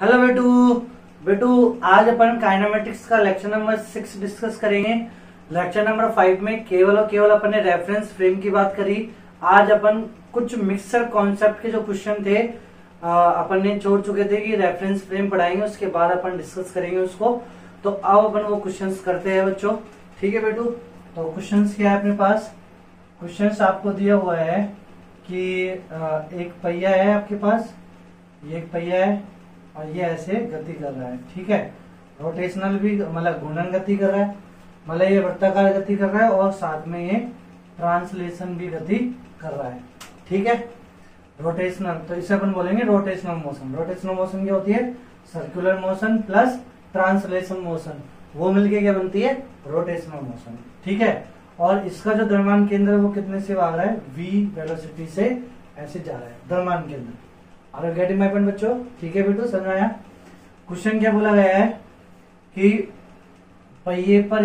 Hello बेटू। बेटू आज अपन काइनेमेटिक्स का लेक्चर नंबर 6 डिस्कस करेंगे। लेक्चर नंबर 5 में केवल और केवल अपन ने रेफरेंस फ्रेम की बात करी। आज अपन कुछ मिक्सर कॉन्सेप्ट के जो क्वेश्चन थे अपन ने छोड़ चुके थे कि रेफरेंस फ्रेम पढ़ाएंगे, उसके बाद अपन डिस्कस करेंगे उसको। तो अब अपन वो क्वेश्चंस करते हैं बच्चों। ठीक है बेटू, तो क्वेश्चंस क्या है अपने पास? क्वेश्चंस आपको दिया हुआ है कि एक पहिया है आपके पास, ये एक पहिया है और ये ऐसे गति कर रहा है। ठीक है, रोटेशनल भी मतलब घूर्णन गति कर रहा है, मतलब ये वृत्ताकार गति कर रहा है और साथ में ये ट्रांसलेशन भी गति कर रहा है। ठीक है, रोटेशनल तो इसे अपन बोलेंगे रोटेशनल मोशन। रोटेशनल मोशन क्या होती है? Circular motion plus translation motion, वो मिलके क्या बनती है? Rotational motion. ठीक है, और इसका जो द्रव्यमान केंद्र है वो कितने से आ रहा है? v वेलोसिटी से ऐसे जा रहा है द्रव्यमान केंद्र। Are you getting my point बच्चों? ठीक है बेटू, समझ आया? क्वेश्चन क्या बोला गया है कि पहिए पर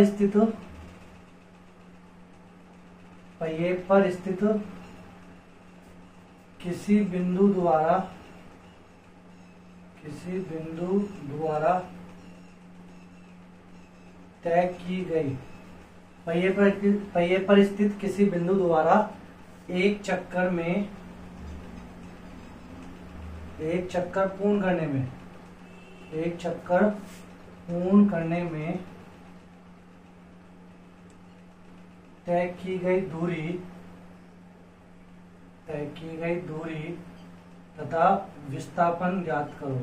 स्थित किसी बिंदु द्वारा तय की गई, पहिए पर स्थित किसी बिंदु द्वारा एक चक्कर पूर्ण करने में तय की गई दूरी तथा विस्थापन ज्ञात करो।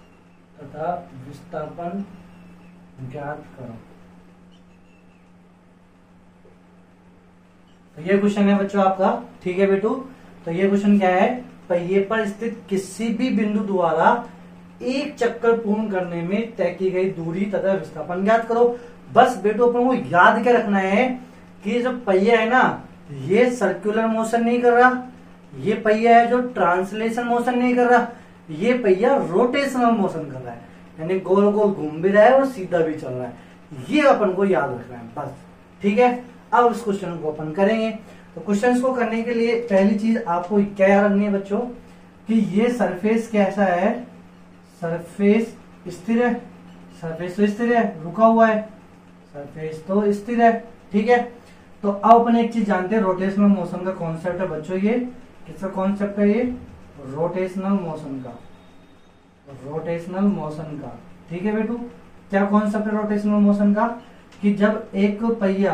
तो ये क्वेश्चन है बच्चों आपका। ठीक है बेटू, तो ये क्वेश्चन क्या है? पहिए पर स्थित किसी भी बिंदु द्वारा एक चक्कर पूर्ण करने में तय की गई दूरी तथा विस्थापन ज्ञात करो। बस बेटू अपन को याद क्या रखना है कि जो पहिया है ना, ये सर्कुलर मोशन नहीं कर रहा, ये पहिया है जो ट्रांसलेशन मोशन नहीं कर रहा, ये पहिया रोटेशनल मोशन कर रहा है, यानी गोल गोल घूम भी रहा है और सीधा भी चल रहा है। ये अपन को याद रखना है बस। ठीक है, अब इस क्वेश्चन को अपन करेंगे। तो क्वेश्चन को करने के लिए पहली चीज आपको क्या याद रखनी है बच्चों कि ये सरफेस कैसा है? सरफेस स्थिर है, सरफेस तो स्थिर है, रुका हुआ है, सरफेस तो स्थिर है। ठीक है, तो अब अपन एक चीज जानते हैं, रोटेशनल मोशन का कॉन्सेप्ट है बच्चों। ये किसका कॉन्सेप्ट है? ये रोटेशनल मोशन का। ठीक है बेटू, क्या कॉन्सेप्ट है रोटेशनल मोशन का? कि जब एक पहिया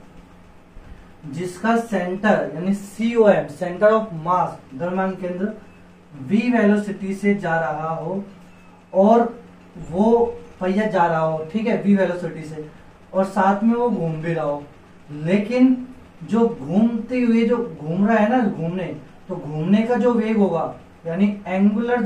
जिसका सेंटर यानी COM सेंटर ऑफ मास द्रव्यमान केंद्र v वेलोसिटी से जा रहा हो और वो पहिया जा रहा हो, ठीक है, v वेलोसिटी से, और साथ में वो घूम भी रहा हो, लेकिन जो घूमते हुए जो घूम रहा है ना, तो घूमने का जो वेग होगा यानी एंगुलर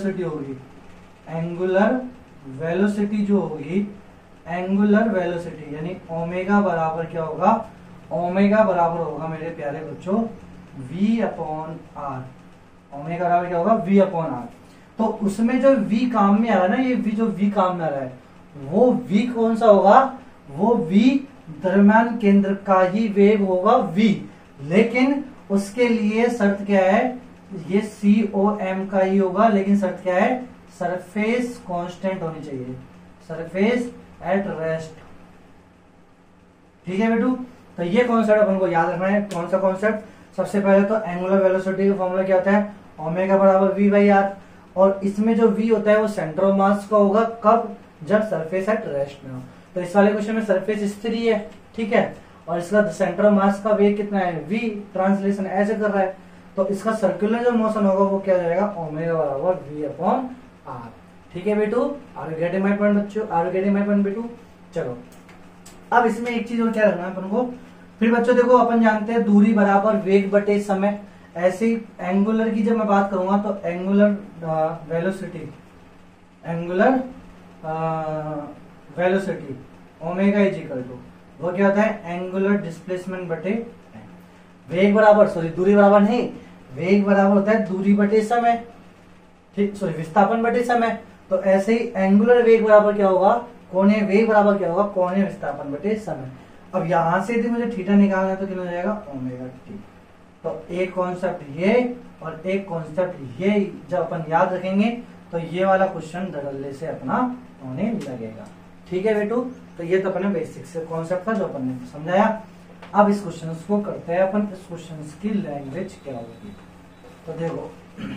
वेलोसिटी यानी ओमेगा बराबर क्या होगा? ओमेगा बराबर होगा मेरे प्यारे बच्चों v अपॉन आर। ओमेगा बराबर क्या होगा? v upon R. तो उसमें जो v काम में आ रहा है ना, ये v जो v काम में आ रहा है, वो v कौन सा होगा? वो v द्रव्यमान केंद्र का ही वेग होगा v, लेकिन उसके लिए शर्त क्या है? ये COM का ही होगा, लेकिन शर्त क्या है? सरफेस कांस्टेंट होनी चाहिए, सरफेस एट रेस्ट। ठीक है बेटू, तो ये कॉन्सेप्ट अपन को याद रखना है। कौन सा कॉन्सेप्ट? सबसे पहले तो एंगुलर वेलोसिटी का फॉर्मूला क्या होता है? ओमेगा बराबर v बाई आर, और इसमें जो v होता है वो सेंटर ऑफ मास का होगा। कब? जब सरफेस एट रेस्ट में हो। तो इस वाले क्वेश्चन में सरफेस स्थिर ही है, ठीक है, और इसका सेंटर ऑफ मास का वेग कितना है? v, ट्रांसलेशन ऐसे कर रहा है, तो इसका सर्कुलर जो मोशन होगा वो क्या जाएगा? ओमेगा बराबर v अपॉन आर। ठीक है बेटू, are you getting my point बच्चों? Are you getting my point बेटू? चलो, अब इसमें एक चीज और क्या रखना है अपन को। फिर बच्चों देखो, अपन जानते हैं दूरी बराबर वेग बटे समय। ऐसे ही एंगुलर की जब मैं बात करूंगा तो angular velocity omega is equal to, वो क्या होता है? एंगुलर डिस्प्लेसमेंट बटे वेग बराबर, सॉरी दूरी बराबर नहीं, वेग बराबर होता है दूरी बटे समय, ठीक, सॉरी विस्थापन बटे समय। तो ऐसे ही एंगुलर वेग बराबर क्या होगा? कोणीय वेग बराबर क्या होगा? कोणीय विस्थापन बटे समय। अब यहां से यदि मुझे थीटा निकालना है तो कितना हो जाएगा? Omega t. तो एक कॉन्सेप्ट ये और एक कॉन्सेप्ट ये जब अपन याद रखेंगे तो ये वाला क्वेश्चन धड़ल्ले से अपना होने लगेगा। ठीक है बेटू, तो ये तो अपने बेसिक से कॉन्सेप्ट था जो अपन ने समझाया। अब इस क्वेश्चन को करते हैं अपन, इस क्वेश्चन की लैंग्वेज क्या होगी। तो देखो,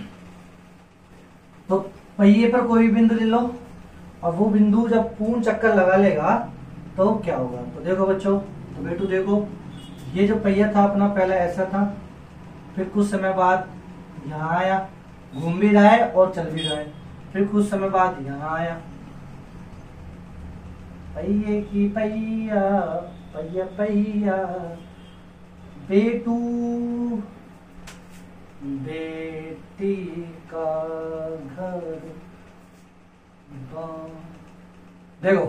तो पहिए पर कोई भी बिंदु ले लो और वो बिंदु जब पूर्ण चक्कर लगा लेगा तो क्या होगा। तो देखो बच्चों, तो बेटू देखो, ये जो पहिया था अपना पहले ऐसा था, फिर कुछ समय बाद यहाँ आया, घूम भी रहा है और चल भी रहा है, फिर कुछ समय बाद यहाँ आया। पहिए की पहिया, पहिया पहिया, बेटू बेटी का घर। देखो,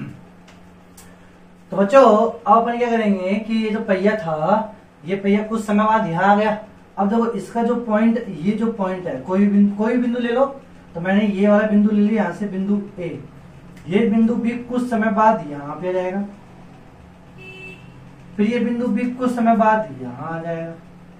तो बच्चों अब अपन क्या करेंगे कि ये जो पहिया था, ये पहिया कुछ समय बाद यहाँ आ गया। अब देखो इसका जो पॉइंट, ये जो पॉइंट है, कोई भी बिंदु ले लो। तो मैंने ये वाला बिंदु ले लिया, यहाँ से बिंदु ए, ये बिंदु भी कुछ समय बाद यहाँ पे आ जाएगा, फिर ये बिंदु भी कुछ समय बाद यहाँ आ जाएगा,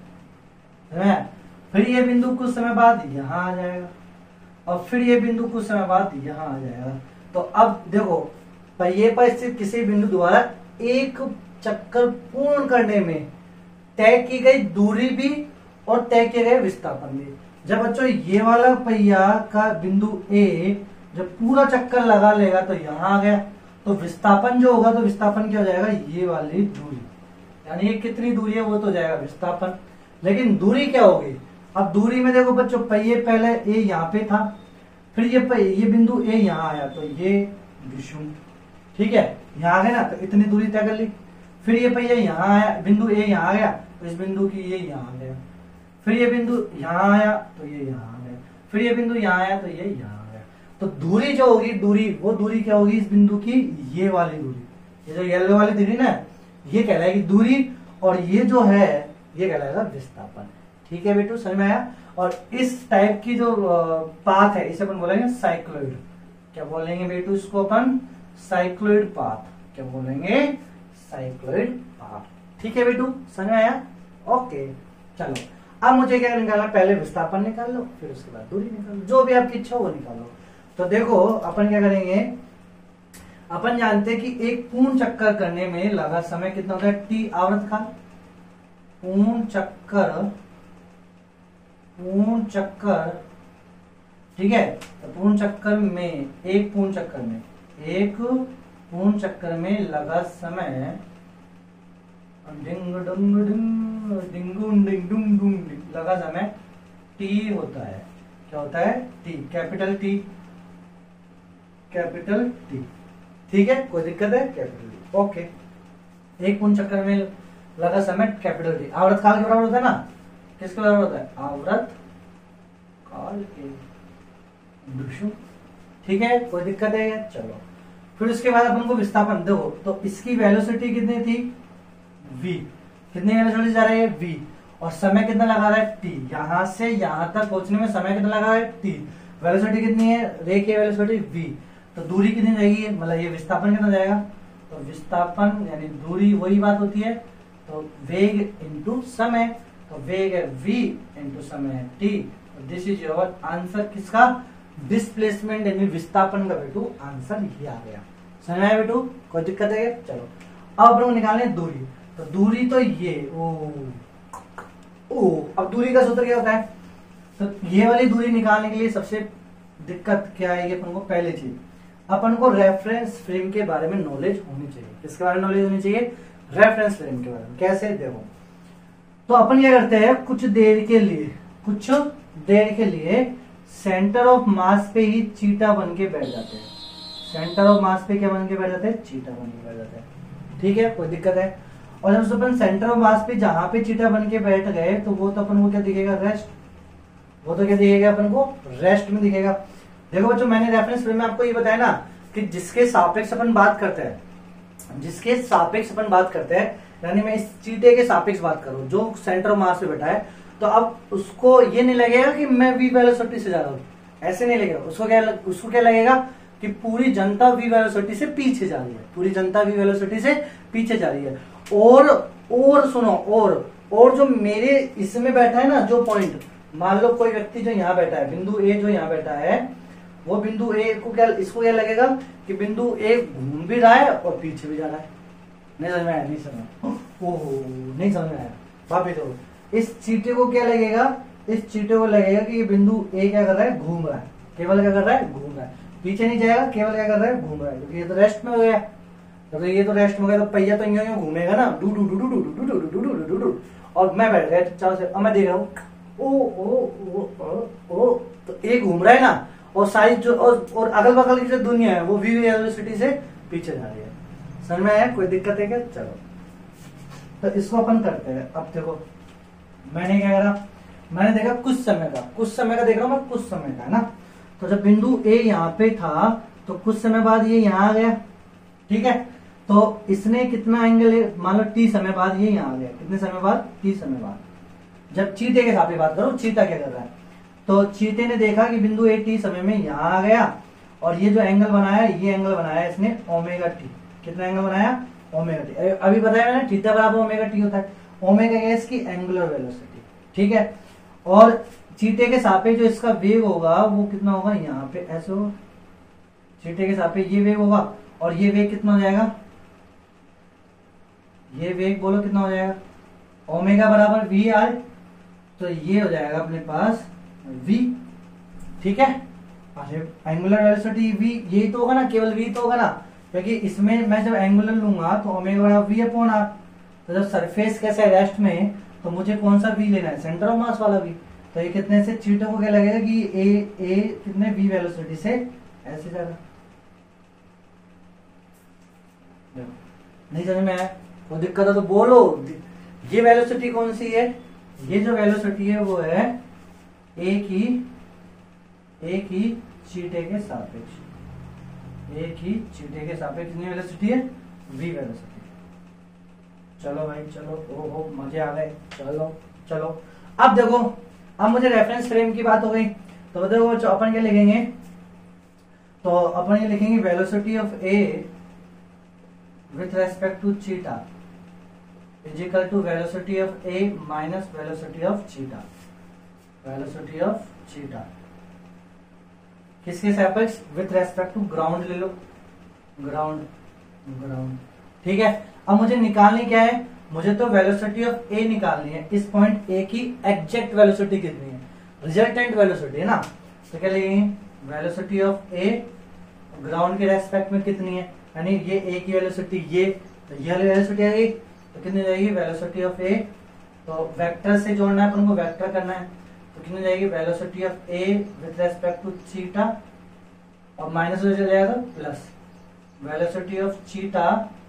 फिर ये बिंदु कुछ समय बाद यहाँ आ जाएगा, और फिर ये बिंदु कुछ समय बाद यहाँ आ जाएगा। तो अब देखो, पहिए पर स्थित किसी बिंदु द्वारा एक चक्कर पूर्ण करने में तय की गई दूरी भी और तय किए गए विस्थापन भी। जब बच्चों ये वाला पहिया का बिंदु ए जब पूरा चक्कर लगा लेगा तो यहाँ आ गया, तो विस्थापन जो होगा, तो विस्थापन क्या हो जाएगा, ये वाली दूरी, यानी ये कितनी दूरी है वो तो जाएगा विस्थापन। लेकिन दूरी क्या होगी, अब दूरी में देखो बच्चों, पहिए पहले ए यहाँ पे था, फिर ये बिंदु ए यहाँ आया, तो ये विषुम, ठीक है, यहाँ आ गया ना, तो इतनी दूरी तय कर ली। फिर ये पहिया यहाँ आया, बिंदु ए यहाँ आ गया, तो इस बिंदु की ये यहाँ आ गया, फिर ये बिंदु यहाँ आया तो ये यहाँ आ गया, फिर ये बिंदु यहाँ आया तो ये यहाँ आ गया। तो दूरी जो होगी, दूरी, वो दूरी क्या होगी इस बिंदु की, ये वाली दूरी, ये जो येलो वाली दूरी ना, ये कहलाएगी दूरी, और ये जो है ये कहलाएगा विस्थापन। ठीक है बेटू, समझ में आया। और इस टाइप की जो पाथ है, इसे अपन बोलेंगे साइक्लोइड। क्या बोलेंगे बेटू इसको अपन, साइक्लोइड पाथ। क्या बोलेंगे, साइक्लोइड पाथ। ठीक है बेटू, समझ में आया। ओके, चलो अब मुझे क्या निकालना, पहले विस्थापन निकाल लो, फिर उसके बाद दूरी निकाल लो, जो भी आपकी इच्छा हो वो निकालो। तो देखो अपन क्या करेंगे, अपन जानते हैं कि एक पूर्ण चक्कर करने में लगा समय कितना होता है, टी आवर्त काल। पूर्ण चक्कर, ठीक है, तो पूर्ण चक्कर में, एक पूर्ण चक्कर में लगा समय, डिंग डुंग डिंग डिंगुंग डिंग डुंग डुंग डिंग, लगा समय टी होता है। क्या होता है, टी, कैपिटल टी। ठीक है, कोई दिक्कत है, कैपिटल टी। ओके, एक पूर्ण चक्कर में लगा समय कैपिटल टी, आवर्त काल के बराबर होता है ना, किसके बराबर होता है, आवर्त काल के। ठीक है, कोई दिक्कत है, चलो। फिर उसके बाद अपन को विस्थापन देखो, तो इसकी वेलोसिटी कितनी थी, v, कितनी वेलोसिटी जा रही है, v, और समय कितना लगा रहा है, t, यहां से यहां तक पहुंचने में समय कितना लगा है, t, वेलोसिटी कितनी है, रे की वेलोसिटी v, तो दूरी कितनी जाएगी, मतलब ये विस्थापन कितना जाएगा, तो विस्थापन यानी दूरी वही बात होती है, तो वेग इंटू समय, तो वेग है v इंटू समय है t, this is your answer. किसका, डिस्प्लेसमेंट यानी विस्थापन का बेटू आंसर ये आ गया। समझ में आया बेटू, कोई दिक्कत है, चलो अब हम निकालें दूरी। तो दूरी तो ये अब दूरी का सूत्र क्या होता है, तो ये वाली दूरी निकालने के लिए सबसे दिक्कत क्या आएगी अपन को, पहले चीज अपन को रेफरेंस फ्रेम के बारे में नॉलेज होनी चाहिए। किसके बारे में नॉलेज होनी चाहिए, रेफरेंस फ्रेम के बारे में। कैसे, देखो, तो अपन क्या करते हैं, कुछ देर के लिए सेंटर ऑफ मास पे ही चीटा बन के बैठ जाते हैं। सेंटर ऑफ मास पे क्या बन के बैठ जाते हैं, चीटा बन के बैठ जाते हैं। ठीक है, कोई दिक्कत है। और जब अपन सेंटर ऑफ मास पे जहां पे चीटा बन के बैठ गए, तो वो तो अपन को क्या दिखेगा, रेस्ट। वो तो क्या दिखेगा अपन को, रेस्ट में दिखेगा। देखो बच्चों, मैंने रेफरेंस फ्रेम में आपको ये बताया ना कि जिसके सापेक्ष अपन बात करते हैं, यानी मैं इस चीटे के सापेक्ष बात करूं जो सेंटर ऑफ मास पे बैठा है, तो अब उसको ये नहीं लगेगा कि मैं वी वेलोसिटी से जा रहा हूं, ऐसे नहीं लगेगा। उसको क्या लगेगा कि पूरी जनता वी वेलोसिटी से पीछे जा रही है, पूरी जनता वी वेलोसिटी से पीछे जा रही है। और सुनो, और जो मेरे इसमें बैठा है ना, जो पॉइंट, मान लो कोई व्यक्ति जो यहाँ बैठा है, बिंदु ए जो यहाँ बैठा है, वो बिंदु ए को क्या, इसको क्या लगेगा कि बिंदु ए घूम भी रहा है और पीछे भी जा रहा है। नहीं समझ में आया? नहीं समझ, ओहो नहीं समझ में आया। वापिस देखो, इस चीटे को क्या लगेगा, इस चीटे को लगेगा कि ये बिंदु ए क्या कर रहा है, घूम रहा है। केवल क्या कर रहा है, घूम रहा है, पीछे नहीं जाएगा, केवल क्या कर रहा है, घूम रहा है, क्योंकि ये तो रेस्ट में हो गया। तो ये तो रेस्ट में हो गया, तो पहिया तो यूं घूमेगा ना, डू डू डू डू डू डू डू डू डू डू डू, और मैं बैठ गया चारों से। अब मैं देख रहा हूँ ओ, तो ए घूम रहा है ना, और सारी जो और अगल बगल की जो दुनिया है वो वी वेलोसिटी से पीछे जा रही है। समझ में आया? कोई दिक्कत है क्या? चलो तो इसको अपन करते हैं। अब देखो मैंने क्या करा, मैंने देखा कुछ समय का देख रहा हूं मैं, कुछ समय का है ना। तो जब बिंदु ए यहाँ पे था तो कुछ समय बाद ये यहाँ आ गया, ठीक है। तो इसने कितना एंगल, मान लो टी समय बाद ये यहाँ आ गया। कितने समय बाद? टी समय बाद। जब चीते के साथ बात करो, चीता क्या कर रहा है, तो चीते ने देखा कि बिंदु ए टी समय में यहाँ आ गया, और ये जो एंगल बनाया, ये एंगल बनाया इसने ओमेगा टी। कितना एंगल बनाया? Omega t. अभी बताया मैंने, थीटा बराबर ओमेगा टी होता है। ओमेगा है इसकी एंगुलर वेलोसिटी, ठीक है। और चीटे के सापेक्ष जो इसका वेग होगा वो कितना होगा, यहाँ पे ऐसे होगा। चीटे के सापेक्ष ये वेग होगा, और ये वेग कितना हो जाएगा, ये वेग बोलो कितना हो जाएगा, ओमेगा बराबर वी आर। तो ये हो जाएगा अपने पास v, ठीक है। अरे एंगुलर वेलोसिटी v, ये तो होगा ना, केवल v तो होगा ना, क्योंकि इसमें मैं जब एंगुलर लूंगा तो ओमेगा बराबर v अपॉन आर। तो जब सरफेस कैसे रेस्ट में, तो मुझे कौन सा v लेना है, सेंटर ऑफ मास वाला v। तो ये कितने से चीटों को क्या लगेगा कि ए कितने v वेलोसिटी से ऐसे जा रहा। नहीं समझ में आया? कोई दिक्कत है तो बोलो। ये वेलोसिटी कौन सी है, ये जो वेलोसिटी है वो है एक ही चीटे के सापेक्ष, एक ही चीटे के सापेक्ष कितनी वेलोसिटी है, v वेलोसिटी। चलो भाई चलो, ओहो मजे आ गए। चलो अब देखो, अब मुझे रेफरेंस फ्रेम की बात हो गई। तो देखो अपन क्या लिखेंगे, तो अपन ये लिखेंगे velocity of A with respect to चीटा is equal to velocity of A minus velocity of चीटा। वेलोसिटी ऑफ चीटा किसके सापेक्ष, विथ रेस्पेक्ट टू ग्राउंड ले लो, ग्राउंड, ठीक है। अब मुझे निकालनी क्या है, मुझे तो वेलोसिटी ऑफ ए निकालनी है। इस पॉइंट ए की एग्जैक्ट वेलोसिटी कितनी है, रिजल्टेंट वेलोसिटी है ना। तो क्या लिखेंगे, वेलोसिटी ऑफ ए ग्राउंड के रेस्पेक्ट में कितनी है, यानी ये ए की वेलोसिटी, ये तो ये वेलोसिटी आएगी, तो कितनी जाएगी वेलोसिटी ऑफ ए। तो वेक्टर से जोड़ना है अपन को, वेक्टर करना है, तो कितनी जाएगी velocity of A with respect to चीटा, और माइनस हो जाएगा प्लस वेलोसिटी ऑफ चीटा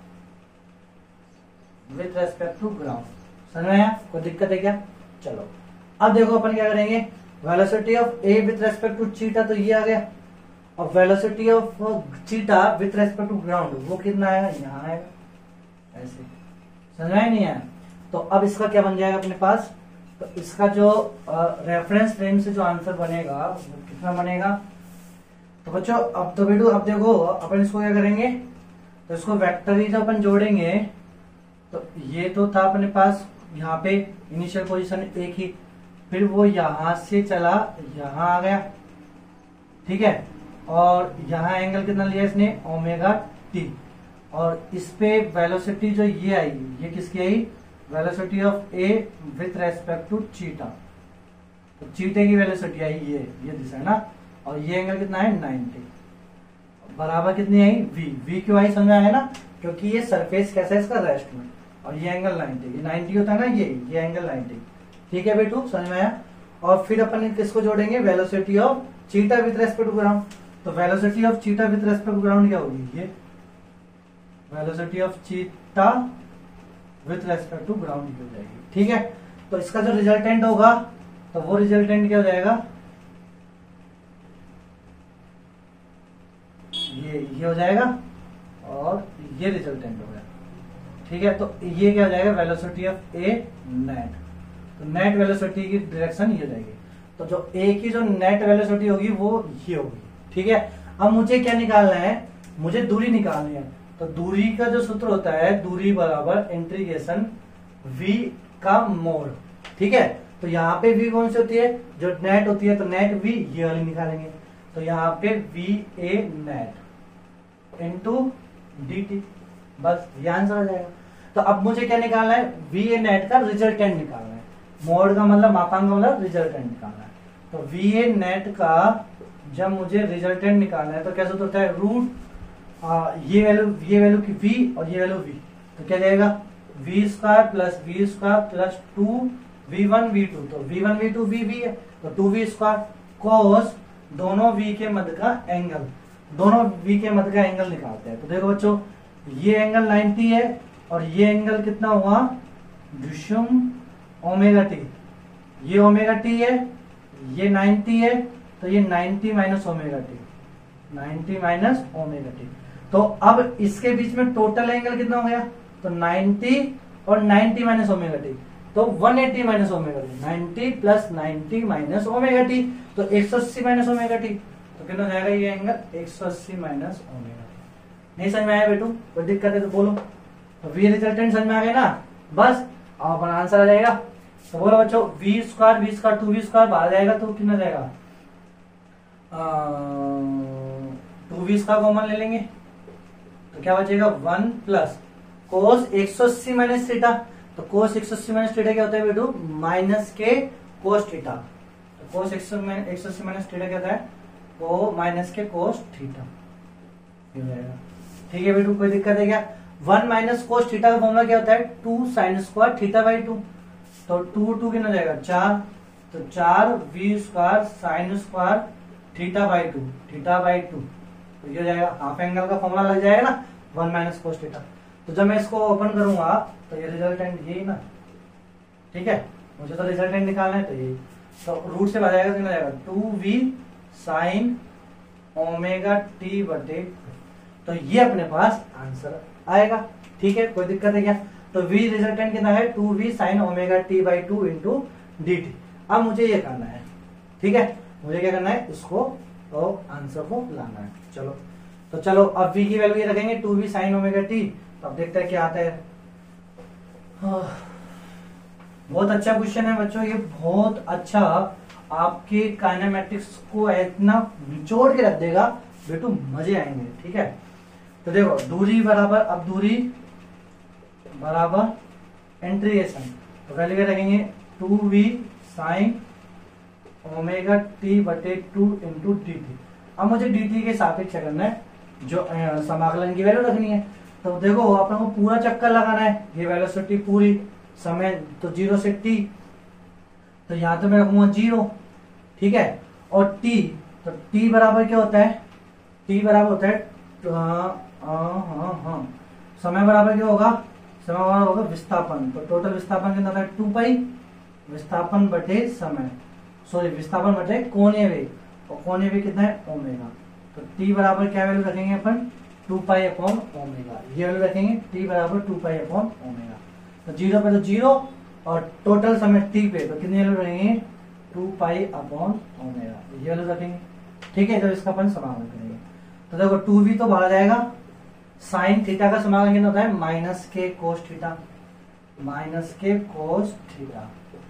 विथ रेस्पेक्ट टू ग्राउंड। समझ में आया? कोई दिक्कत है क्या? चलो अब देखो अपन क्या करेंगे, velocity of A with respect to चीटा तो ये आ गया, और वेलोसिटी ऑफ चीटा विथ रेस्पेक्ट टू ग्राउंड वो कितना आएगा, यहाँ आएगा ऐसे। समझ में नहीं आया? तो अब इसका क्या बन जाएगा अपने पास, तो इसका जो रेफरेंस फ्रेम से जो आंसर बनेगा वो कितना बनेगा। तो बच्चों अब तो बेटू अब देखो अपन इसको क्या करेंगे, तो इसको वेक्टर ही जब अपन जोड़ेंगे, तो ये तो था अपने पास यहाँ पे इनिशियल पोजीशन एक ही, फिर वो यहां से चला यहां आ गया, ठीक है। और यहाँ एंगल कितना लिया इसने, ओमेगा टी, और इस पे वेलोसिटी जो ये आई, ये किसकी आई, velocity of A with respect to चीटा। तो चीटे की वेलोसिटी आई ये दिशा है ना, और ये एंगल कितना है 90, बराबर कितनी आई v क्यों आई, समझ आया ना, क्योंकि ये सरफेस कैसा है इसका रेस्ट में, और ये एंगल 90, ये 90 होता है ना, ये एंगल 90, ठीक है बेटू समझ में आया। और फिर अपन किसको जोड़ेंगे, वेलोसिटी ऑफ चीटा विथ रेस्पेक्ट टू ग्राउंड। तो वेलोसिटी ऑफ चीटा विथ रेस्पेक्ट टू ग्राउंड क्या होगी, ये वेलोसिटी ऑफ चीटा विथ रेस्पेक्ट टू ग्राउंड की हो जाएगी, ठीक है। तो इसका जो रिजल्टेंट होगा, तो वो रिजल्टेंट क्या हो जाएगा, ये हो जाएगा, और ये रिजल्टेंट हो गया, ठीक है। तो ये क्या हो जाएगा, वेलोसिटी ऑफ ए नेट। तो नेट वेलोसिटी की डायरेक्शन ये हो जाएगी। तो जो ए की जो नेट वेलोसिटी होगी वो ये होगी, ठीक है। अब मुझे क्या निकालना है, मुझे दूरी निकालनी है। तो दूरी का जो सूत्र होता है, दूरी बराबर इंटीग्रेशन v का मोड, ठीक है। तो यहाँ पे v कौन सी होती है, जो नेट होती है, तो नेट v ये वाली निकालेंगे। तो यहाँ पे v A net into d t, बस ये आंसर हो जाएगा। तो अब मुझे क्या निकालना है, वी ए नेट का रिजल्टेंट निकालना है। मोड का मतलब मापांक का मतलब रिजल्टेंट निकालना है। तो वी ए नेट का जब मुझे रिजल्टेंट निकालना है तो कैसे होता है, रूट ये वैल्यू की v और ये वैल्यू v, तो क्या जाएगा v square plus two v1 v2, तो v1 v2 v है तो 2v स्क्वायर कोस दोनों v के मध्य का एंगल, दोनों v के मध्य का एंगल निकालते हैं। तो देखो बच्चों ये एंगल 90 है और ये एंगल कितना हुआ, विषम ओमेगा टी, ये ओमेगा टी है, ये 90 है, तो ये 90 minus omega t, 90 minus omega t. तो अब इसके बीच में टोटल एंगल कितना हो गया, तो 90 और 90 माइनस ओमेगा टी, तो 180 minus omega t, 90 plus 90 minus omega t, तो 180 माइनस ओमेगा टी। तो कितना हो जाएगा ये एंगल 180 माइनस ओमेगा टी। नहीं समझ में आया बेटू, कोई दिक्कत है तो बोलो। तो वी रिजल्टेंट समझ में आ गया ना, बस अब अपना आंसर आ जाएगा। तो बोलो बच्चों वी स्क्वायर 2v स्क्वायर बाहर जाएगा तो कितना जाएगा, 2v स्क्वायर कॉमन ले लेंगे तो क्या बचेगा 1 प्लस कोस 180 माइनस थीटा, तो कोस 180 माइनस थीटा क्या होता है बेटू, माइनस के कोस थीटा, तो कोस 180 माइनस थीटा क्या होता है, वो माइनस के कोस थीटा हो जाएगा। ठीक है बेटू, कोई दिक्कत है क्या। 1 माइनस कोस थीटा का फॉर्मूला क्या होता है, 2 साइन स्क्वायर थीटा बाई 2, तो 2 कितना हो जाएगा 4, तो 4 v square sine square theta by 2, तो ये हो जाएगा हाफ एंगल का फॉर्मूला लग जाएगा ना 1 माइनस कोस थीटा। तो जब मैं इसको ओपन करूंगा तो ये रिजल्टेंट यही ना, ठीक है, मुझे तो रिजल्टेंट निकालना है, तो यही तो रूट से आ जाएगा, कितना जाएगा 2v साइन ओमेगा टी बटे, तो ये अपने पास आंसर आएगा। ठीक है, कोई दिक्कत है क्या। तो v रिजल्टेंट कितना है 2v sine omega t by 2 into d t. अब मुझे ये करना है, ठीक है, मुझे क्या करना है, इसको तो आंसर को लाना है। चलो अब v की वैल्यू ये रखेंगे 2v साइन ओमेगा टी, तो अब देखते हैं क्या आता है। बहुत अच्छा क्वेश्चन है बच्चों, ये बहुत अच्छा आपके काइनेमेटिक्स को इतना निचोड़ के रख देगा बेटू, मजे आएंगे। ठीक है, तो देखो दूरी बराबर, अब दूरी बराबर इंटीग्रेशन, तो वैल्यू क्या रखेंगे 2v साइन ओमेगा टी बटे 2 इंटू डी टी। अब मुझे डी टी के सापेक्ष करना है, जो समाकलन की वैल्यू रखनी है। तो देखो अपन को पूरा चक्कर लगाना है, ये वेलोसिटी पूरी समय तो 0 से t, तो यहाँ तो मैं रखूंगा 0, ठीक है, और t, तो t बराबर क्या होता है, t बराबर होता है समय बराबर क्या होगा, समय बराबर होगा विस्थापन, तो टोटल विस्थापन कितना होता है 2 पाई विस्थापन बटे समय, सॉरी विस्थापन बटे कोणीय वेग, और कोणीय वेग कितना है ओमेगा। तो t बराबर क्या वैल्यू रखेंगे अपन 2 पाई अपॉन ओमेगा, ये वैल्यू रखेंगे t बराबर 2 पाई अपॉन ओमेगा। तो 0 पे तो 0 और टोटल समय t पे तो कितनी वैल्यू रखेंगे 2 पाई अपॉन ओमेगा, ये वैल्यू रखेंगे। ठीक है, तो इसका अपन समाकलन करेंगे। तो देखो 2v तो बाहर जाएगा, साइन थीटा का समाकलन कितना होता है माइनस के कोस थीटा, माइनस के कोस थीटा।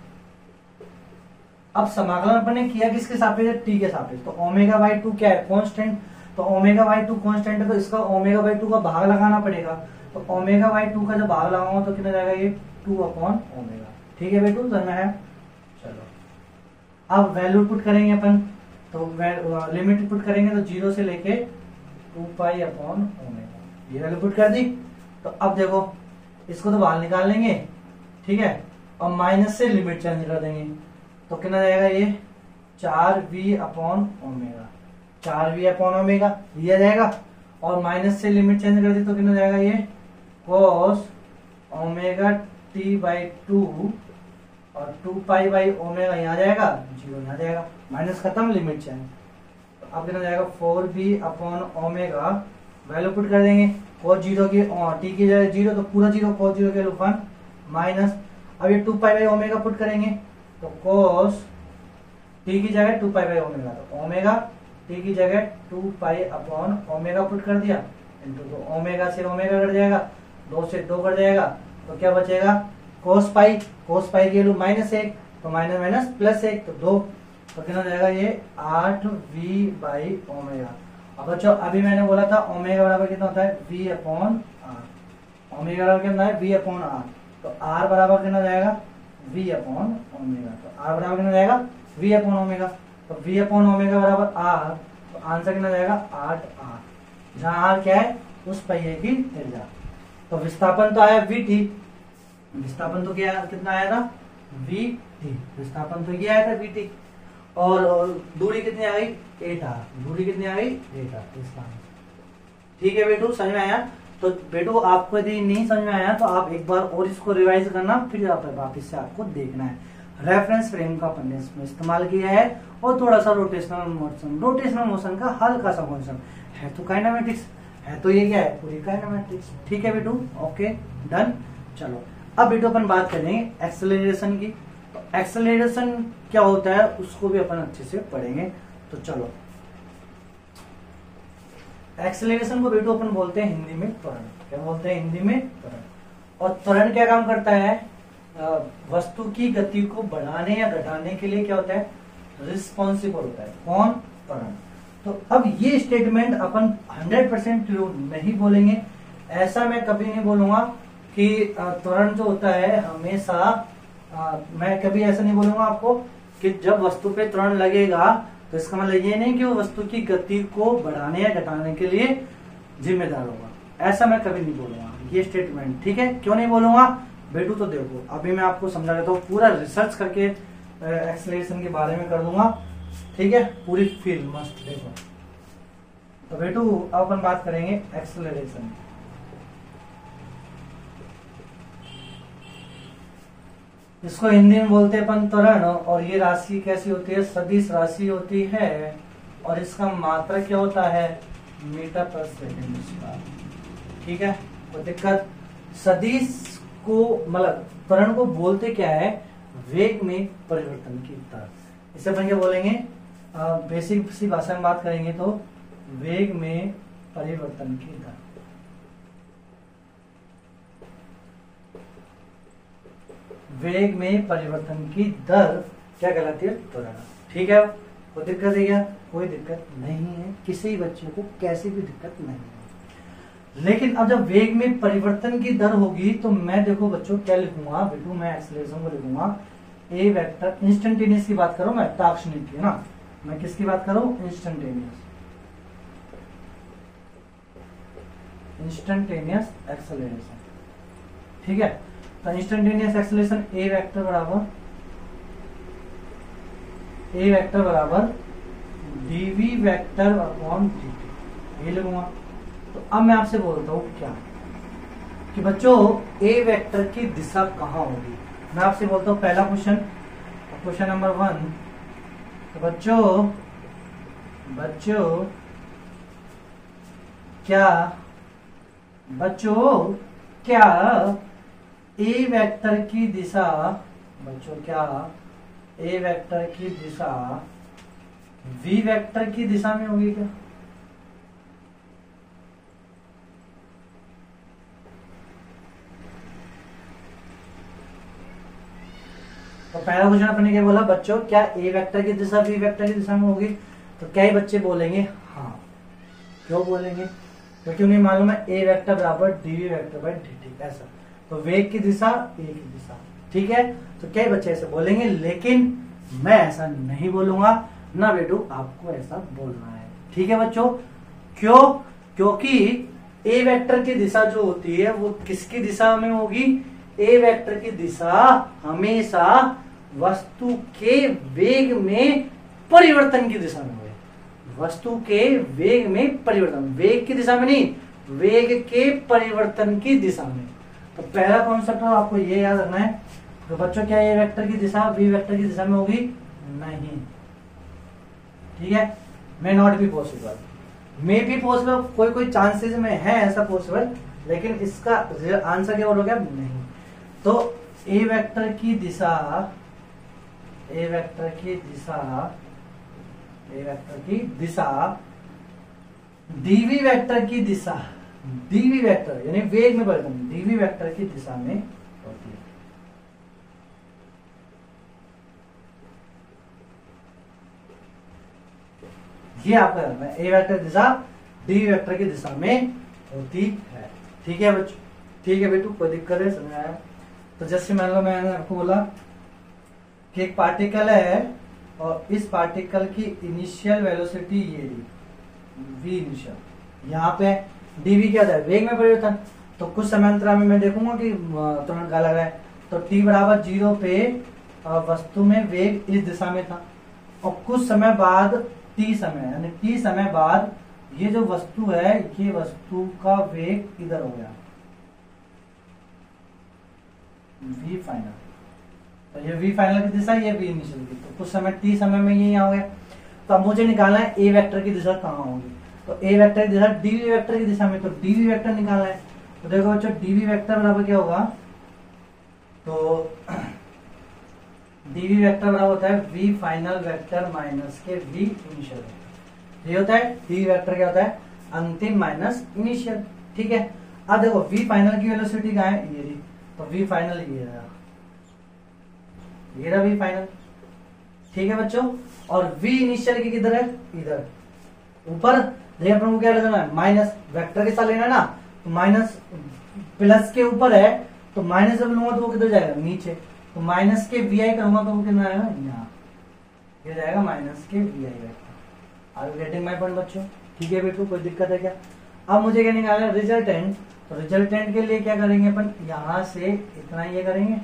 अब समाकलन अपन ने किया किसके सापेक्ष, t के सापेक्ष, तो ओमेगा बाई 2 क्या है कांस्टेंट, तो ओमेगा बाई 2 कांस्टेंट है, तो इसका ओमेगा बाई 2 का भाग लगाना पड़ेगा, तो ओमेगा बाई 2 का जब भाग लगाऊंगा तो कितना जाएगा ये 2 अपॉन ओमेगा। ठीक है बेटू, करना है। चलो अब वैल्यू पुट करेंगे अपन, तो लिमिट पुट करेंगे तो 0 से लेके 2 पाई अपॉन ओमेगा, ये वैल्यू पुट कर दी। तो अब देखो इसको तो बाहर निकाल लेंगे, ठीक है, और माइनस से लिमिट चेंज कर देंगे, तो कितना जाएगा ये 4v upon omega, 4v upon omega लिया जाएगा, और माइनस से लिमिट चेंज कर दी तो कितना जाएगा ये कोस ओमेगा टी बाई 2, और 2 पाई बाई ओमेगा यहाँ जाएगा, 0 यहाँ जाएगा, माइनस खत्म लिमिट चेंज। तो अब कितना जाएगा 4v upon omega, value put कर देंगे, कोस 0 की टी की जाए 0 तो पूरा 0, कोस 0 के 1 माइनस, अब ये 2 पाई बाई ओमेगा पुट करेंगे, तो कोस टी की जगह 2 पाई बाई ओमेगा, तो ओमेगा टी की जगह 2 पाई अपॉन ओमेगा पुट कर दिया, इंटू तो ओमेगा से ओमेगा कट जाएगा, 2 से 2 कट जाएगा, तो क्या बचेगा कोस पाई की वैल्यू -1, तो माइनस माइनस +1, तो 2 तो कितना हो जाएगा ये 8v/ओमेगा। अब बच्चों अभी मैंने बोला था ओमेगा बराबर कितना होता है v/r। ओमेगा बराबर कितना है v/r। तो r बराबर कितना हो जाएगा v/ओमेगा। तो r बराबर कितना हो जाएगा v/ओमेगा। तो v/ओमेगा बराबर r। तो आंसर कितना हो जाएगा 8r, जहां r क्या है उस पहिए की त्रिज्या। तो विस्थापन तो आया vt, विस्थापन तो क्या कितना आया था vt, विस्थापन तो ये आया था vt। और दूरी कितनी आ गई 8r, दूरी कितनी आ गई 8r। ठीक है बेटू, समझ में आया? तो बेटू आपको यदि नहीं समझ में आया तो आप एक बार और इसको रिवाइज करना, फिर वापस से आपको देखना है। रेफरेंस फ्रेम का अपन ने इसमें इस्तेमाल किया है और थोड़ा सा रोटेशनल मोशन, रोटेशनल मोशन का हल्का सा मोशन है, तो काइनेमेटिक्स है, तो ये क्या है पूरी काइनेमेटिक्स। ठीक है बेटू, ओके डन। चलो अब बेटू अपन बात करेंगे एक्सेलरेशन की। तो एक्सेलरेशन क्या होता है उसको भी अपन अच्छे से पढ़ेंगे। तो चलो, एक्सेलरेशन को बेटू अपन बोलते हैं हिंदी में त्वरण। क्या बोलते हैं हिंदी में? त्वरण। और त्वरण क्या काम करता है? वस्तु की गति को बढ़ाने या घटाने के लिए क्या होता है रिस्पॉन्सिबल होता है। कौन? त्वरण। तो अब ये स्टेटमेंट अपन 100% नहीं बोलेंगे, ऐसा मैं कभी नहीं बोलूंगा कि त्वरण जो होता है हमेशा, मैं कभी ऐसा नहीं बोलूंगा आपको कि जब वस्तु पे त्वरण लगेगा तो इसका मतलब ये नहीं कि वो वस्तु की गति को बढ़ाने या घटाने के लिए जिम्मेदार होगा, ऐसा मैं कभी नहीं बोलूंगा ये स्टेटमेंट। ठीक है, क्यों नहीं बोलूंगा बेटू? तो देखो अभी मैं आपको समझा देता हूँ, पूरा रिसर्च करके एक्सेलरेशन के बारे में कर दूंगा। ठीक है, पूरी फील मस्त। देखो तो बेटू अब अपन बात करेंगे एक्सेलरेशन। इसको हिंदी में बोलते हैं अपन त्वरण, और ये राशि कैसी होती है? सदिश राशि होती है, और इसका मात्रक क्या होता है? मीटर पर सेकेंड स्क्वायर। ठीक है, कोई दिक्कत? सदिश को मतलब त्वरण को बोलते क्या है? वेग में परिवर्तन की दर। इसे अपन क्या बोलेंगे? बेसिक सी भाषा में बात करेंगे तो वेग में परिवर्तन की दर। वेग में परिवर्तन की दर क्या कहलाती है? त्वरण। ठीक है, कोई दिक्कत है क्या? कोई दिक्कत नहीं है, किसी बच्चे को कैसी भी दिक्कत नहीं है। लेकिन अब जब वेग में परिवर्तन की दर होगी तो मैं देखो बच्चों क्या लिखूंगा बेटू? मैं एक्सेलरेशन को लिखूंगा ए वेक्टर। इंस्टेंटेनियस की बात करो, मैं ताक्षणिक की ना, मैं किसकी बात करूं? Instantaneous, instantaneous acceleration. ठीक है, तो इंस्टेंटेनियस एक्सेलरेशन ए वेक्टर बराबर डीवी वेक्टर अपॉन dt, ये लिखूंगा। तो अब मैं आपसे बोलता हूं क्या कि बच्चों ए वेक्टर की दिशा कहां होगी? मैं आपसे बोलता हूं पहला क्वेश्चन, क्वेश्चन नंबर 1। तो बच्चों क्या ए वेक्टर की दिशा, ए वेक्टर की दिशा वी वेक्टर की दिशा में होगी क्या? तो पहला क्वेश्चन अपने क्या बोला बच्चों? क्या ए वेक्टर की दिशा वी वेक्टर की दिशा में होगी? तो क्या ही बच्चे बोलेंगे हाँ। क्यों बोलेंगे? क्योंकि उन्हें मालूम है ए वेक्टर बराबर डीवी वेक्टर बाय dt, ऐसा। तो वेग की दिशा ए की दिशा। ठीक है, तो क्या बच्चे ऐसे बोलेंगे, लेकिन मैं ऐसा नहीं बोलूंगा ना बेटू, आपको ऐसा बोलना है। ठीक है बच्चों, क्यों? क्योंकि ए वेक्टर की दिशा जो होती है वो किसकी दिशा में होगी? ए वेक्टर की दिशा हमेशा वस्तु के वेग में परिवर्तन की दिशा में होगी। वस्तु के वेग में परिवर्तन, वेग की दिशा में नहीं, वेग के परिवर्तन की दिशा में। तो पहला कॉन्सेप्ट आपको ये याद रखना है। तो बच्चों क्या ए वेक्टर की दिशा वी वेक्टर की दिशा में होगी? नहीं। ठीक है, may not be possible, may be possible, कोई चांसेस में है ऐसा पॉसिबल, लेकिन इसका आंसर क्या बोलोगे? नहीं। तो ए वेक्टर की दिशा डीवी वेक्टर की दिशा, डीवी वेक्टर यानी वेग में परिवर्तन, डीवी वेक्टर की दिशा में होती है। ये आपका करना है। ए वेक्टर की दिशा डी वेक्टर की दिशा में होती है। ठीक है बच्चों, ठीक है बेटू, कोई दिक्कत है, समझ आया? तो जैसे मान लो मैंने आपको बोला कि एक पार्टिकल है और इस पार्टिकल की इनिशियल वेलोसिटी ये वी इनिशियल, यहाँ पे डीवी क्या था, वेग में परिवर्तन। तो कुछ समयांतराल में मैं देखूंगा कि तुरंत क्या लग रहा है, तो t बराबर 0 पे वस्तु में वेग इस दिशा में था, और कुछ समय बाद t समय यानी t समय बाद ये जो वस्तु है, ये वस्तु का वेग इधर हो गया v फाइनल। तो ये v फाइनल की दिशा, ये v इनिशियल की, तो कुछ समय t समय में ये यहाँ हो गया। तो अब मुझे निकालना है a वेक्टर की दिशा कहाँ होगी। तो a वेक्टर की दिशा dv वेक्टर की दिशा में, तो dv वेक्टर निकालना है। तो देखो बच्चों, dv वेक्टर बराबर क्या होगा, तो dv वेक्टर बराबर होता है v फाइनल वेक्टर माइनस के v इनिशियल वेक्टर। ये होता है dv वेक्टर क्या होता है, अंतिम माइनस इनिशियल। ठीक है, अब देखो v फाइनल की वेलोसिटी क्या है, ये रही, तो v फाइनल ये रहा, ये रहा v फाइनल। ठीक है बच्चों, और v इनिशियल की किधर है, इधर ऊपर। देखिए अपन को क्या लगाना है, माइनस वेक्टर के साथ लेना है ना, तो माइनस प्लस के ऊपर है, तो माइनस जब लूंगा तो वो किधर जाएगा, नीचे। तो माइनस के वी आई करूंगा तो वो कितना आएगा, यहाँ ये जाएगा माइनस के v i vector. Are you getting my point बच्चों? ठीक है बेटू, कोई दिक्कत है क्या? अब मुझे क्या निकालना है, रिजल्टेंट। तो रिजल्टेंट के लिए क्या करेंगे अपन, यहां से इतना ये करेंगे,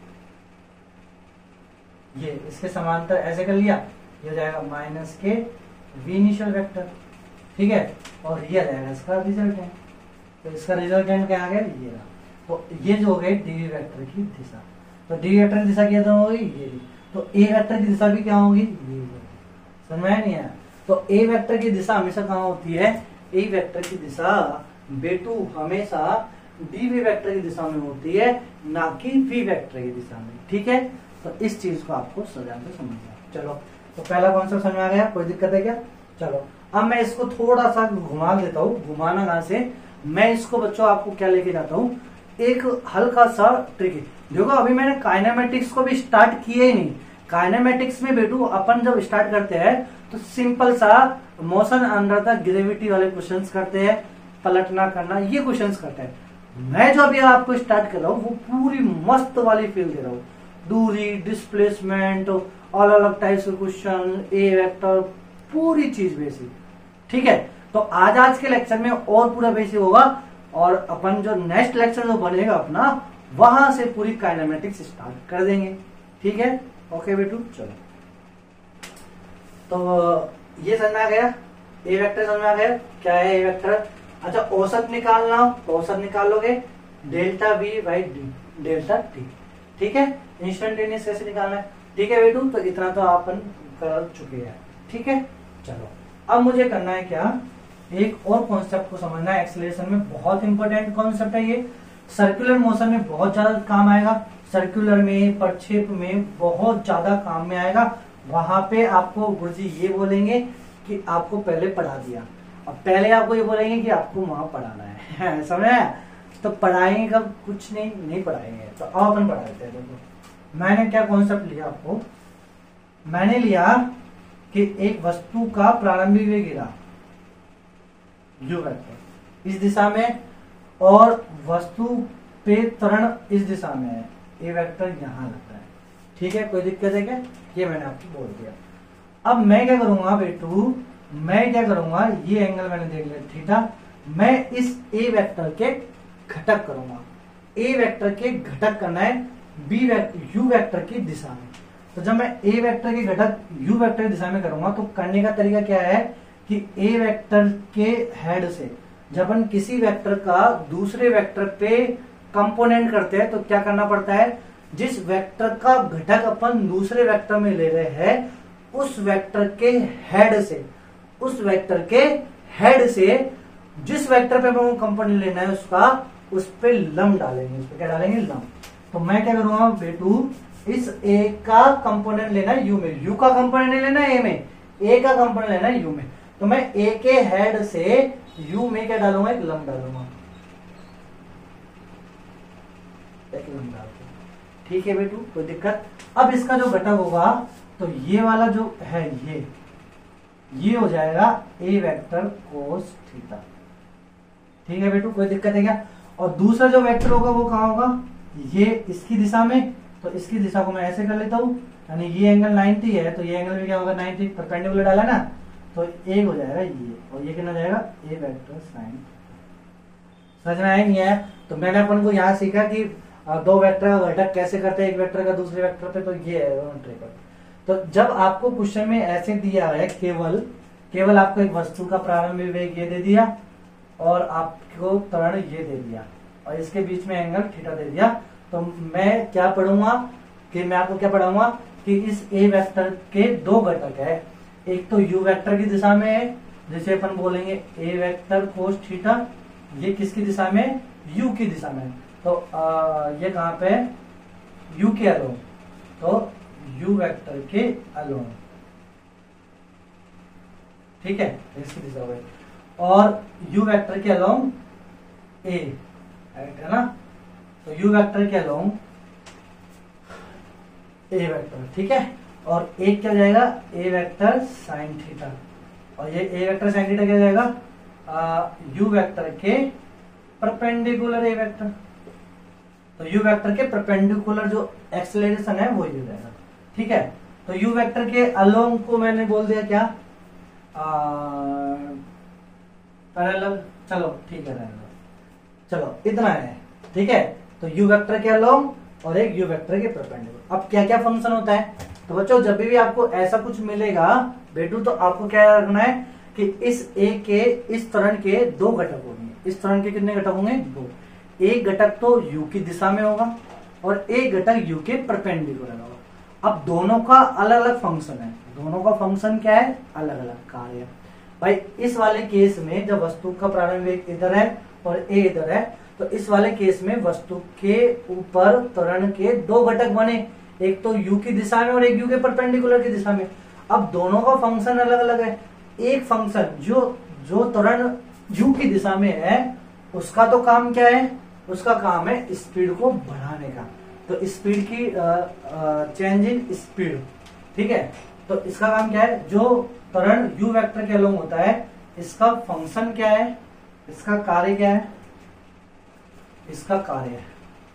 ये इसके समांतर ऐसे कर लिया, ये हो जाएगा माइनस के वी इनिशियल वेक्टर। ठीक है, और ये आ जाएगा इसका रिजल्टेंट। तो इसका रिजल्टेंट क्या आ गया, ये रहा। तो ये जो हो गई डीवी वेक्टर की दिशा। तो डीवी वेक्टर की दिशा क्या होगी, ये। तो ए वेक्टर की दिशा भी क्या होगी, ये। समझ में नहीं आया? तो ए वेक्टर की दिशा हमेशा कहाँ होती है, ए वेक्टर की दिशा बेटू हमेशा डीवी वेक्टर की दिशा में होती है, ना कि वी वेक्टर की दिशा में। ठीक है, तो इस चीज को आपको समझना। चलो, तो पहला कॉन्सेप्ट समझ में आ गया, कोई दिक्कत है क्या? चलो, अब मैं इसको थोड़ा सा घुमा देता हूँ। घुमाना कहां से, मैं इसको बच्चों आपको क्या लेके जाता हूँ, एक हल्का सा ट्रिक। देखो अभी मैंने काइनेमेटिक्स को भी स्टार्ट किया ही नहीं। काइनेमेटिक्स में बेटू अपन जब स्टार्ट करते हैं तो सिंपल सा मोशन अंडर द ग्रेविटी वाले क्वेश्चंस करते हैं, पलटना करना, ये क्वेश्चंस करते हैं। मैं जो अभी आपको स्टार्ट कर रहा हूँ वो पूरी मस्त वाली फील दे रहा हूँ, दूरी, डिस्प्लेसमेंट, अलग अलग टाइप्स के क्वेश्चन, ए वेक्टर, पूरी चीज बेसिक। ठीक है, तो आज के लेक्चर में और पूरा बेसिक होगा, और अपन जो नेक्स्ट लेक्चर जो बनेगा अपना, वहां से पूरी काइनेमेटिक्स स्टार्ट कर देंगे। ठीक है, ओके बेटू, चलो। तो ये समझ में आ गया, ए वेक्टर समझ में आ गया, क्या है ए वेक्टर। अच्छा, औसत निकालना हो तो औसत निकाल लोगे, delta v by delta t. ठीक है, इंस्टेंटेनियस कैसे निकालना है। ठीक है बेटू, तो इतना तो अपन कर चुके हैं। ठीक है, चलो अब मुझे करना है क्या, एक और कॉन्सेप्ट को समझना है। एक्सेलरेशन में बहुत इंपॉर्टेंट कॉन्सेप्ट है ये, सर्कुलर मोशन में बहुत ज्यादा काम आएगा, सर्कुलर में, प्रक्षेप में बहुत ज्यादा काम में आएगा। वहां पे आपको गुरुजी ये बोलेंगे कि आपको पहले पढ़ा दिया, अब पहले आपको ये बोलेंगे कि आपको वहां पढ़ाना है समझ आया? तो पढ़ाएंगे कब, कुछ नहीं पढ़ाएंगे। तो अब अपन पढ़ा देते हैं। देखो मैंने क्या कॉन्सेप्ट लिया आपको, मैंने लिया कि एक वस्तु का प्रारंभिक वेग गिरा यू वेक्टर इस दिशा में, और वस्तु पे त्वरण इस दिशा में है, ए वेक्टर यहां लगता है। ठीक है, कोई दिक्कत है क्या? ये मैंने आपको बोल दिया। अब मैं क्या करूंगा बेटू, मैं क्या करूंगा, ये एंगल मैंने देख लिया थीटा, मैं इस ए वेक्टर के घटक करूंगा। ए वेक्टर के घटक करना है बी वेक्टर यू वेक्टर की दिशा में। तो जब मैं ए वेक्टर के घटक यू वेक्टर की दिशा में करूंगा तो करने का तरीका क्या है कि ए वेक्टर के हेड से जब हम किसी वेक्टर का दूसरे वेक्टर पे कंपोनेंट करते हैं तो क्या करना पड़ता है, जिस वेक्टर का घटक अपन दूसरे वेक्टर में ले रहे हैं उस वेक्टर के हेड से, उस वेक्टर के हेड से जिस वेक्टर पे अपन को कंपोनेंट लेना है उसका, उस पे लंब डालेंगे। उस पे क्या डालेंगे, लंब। तो मैं क्या करूंगा बेटू, इस ए का कंपोनेंट लेना है यू में, यू का कंपोनेंट नहीं लेना है ए में, ए का कंपोनेंट लेना है यू में। तो मैं ए के हेड से यू में क्या डालूंगा, एक लंब डालूंगा, एक लंब डालूंगा। ठीक है बेटू, कोई दिक्कत। अब इसका जो घटक होगा तो ये वाला जो है ये हो जाएगा ए वेक्टर कोस थीटा। ठीक है बेटू, कोई दिक्कत है क्या? और दूसरा जो वेक्टर होगा वो कहाँ होगा, ये इसकी दिशा में, तो इसकी दिशा को मैं ऐसे कर लेता हूँ, यानी ये एंगल 90 है तो ये एंगल भी क्या होगा 90, परपेंडिकुलर डाला ना, तो एक हो जाएगा ये, और ये कितना जाएगा ए वेक्टर साइन। समझ में आया नहीं आया? तो मैंने अपन को यहाँ सीखा कि दो वेक्टर का घटक कैसे करते हैं एक वेक्टर का दूसरे वेक्टर पे, तो ये है ट्रिक। तो जब आपको क्वेश्चन में ऐसे दिया है, केवल आपको एक वस्तु का प्रारंभिक वेग ये दे दिया और आपको त्वरण ये दे दिया और इसके बीच में एंगल थीटा दे दिया, तो मैं क्या पढ़ूंगा कि मैं आपको क्या पढ़ाऊंगा कि इस ए वेक्टर के दो घटक है, एक तो यू वेक्टर की दिशा में है, जिसे अपन बोलेंगे ए वेक्टर कोस थीटा, ये किसकी दिशा में, यू की दिशा में, तो ये कहां पे है, यू के अलोंग, तो यू वेक्टर के अलोंग। ठीक है, इसकी दिशा हो गई, और यू वेक्टर के अलोंग ए है ना, तो यू वेक्टर के अलोंग ए वेक्टर। ठीक है, और एक क्या जाएगा ए वेक्टर साइन थीटा, और ये ए वेक्टर साइन थीटा क्या जाएगा यू वेक्टर के परपेंडिकुलर ए वेक्टर, तो यू वेक्टर के परपेंडिकुलर जो एक्सेलरेशन है वो ये हो जाएगा। ठीक है, तो यू वेक्टर के अलोंग को मैंने बोल दिया क्या, पैरेलल, चलो ठीक है रहेगा, चलो इतना है। ठीक है, तो यू वेक्टर के अलोंग और एक यू वेक्टर के परपेंडिकुलर। अब क्या क्या फंक्शन होता है, तो बच्चों जब भी आपको ऐसा कुछ मिलेगा बेटू, तो आपको क्या रखना है कि इस ए के इस त्वरण के दो घटक होंगे। इस त्वरण के कितने घटक होंगे, दो। एक घटक तो यू की दिशा में होगा और एक घटक यू के परपेंडिकुलर होगा। अब दोनों का अलग अलग फंक्शन है, दोनों का फंक्शन क्या है, अलग अलग कार्य। भाई इस वाले केस में जब वस्तु का प्रारंभिक वेग इधर है और ए इधर है, तो इस वाले केस में वस्तु के ऊपर त्वरण के दो घटक बने, एक तो यू की दिशा में और एक यू के परपेंडिकुलर की दिशा में। अब दोनों का फंक्शन अलग अलग है। एक फंक्शन जो त्वरण यू की दिशा में है उसका तो काम क्या है, उसका काम है स्पीड को बढ़ाने का, तो स्पीड की चेंज इन स्पीड। ठीक है, तो इसका काम क्या है, जो त्वरण यू वेक्टर के अलोंग होता है इसका फंक्शन क्या है, इसका कार्य क्या है, इसका कार्य है,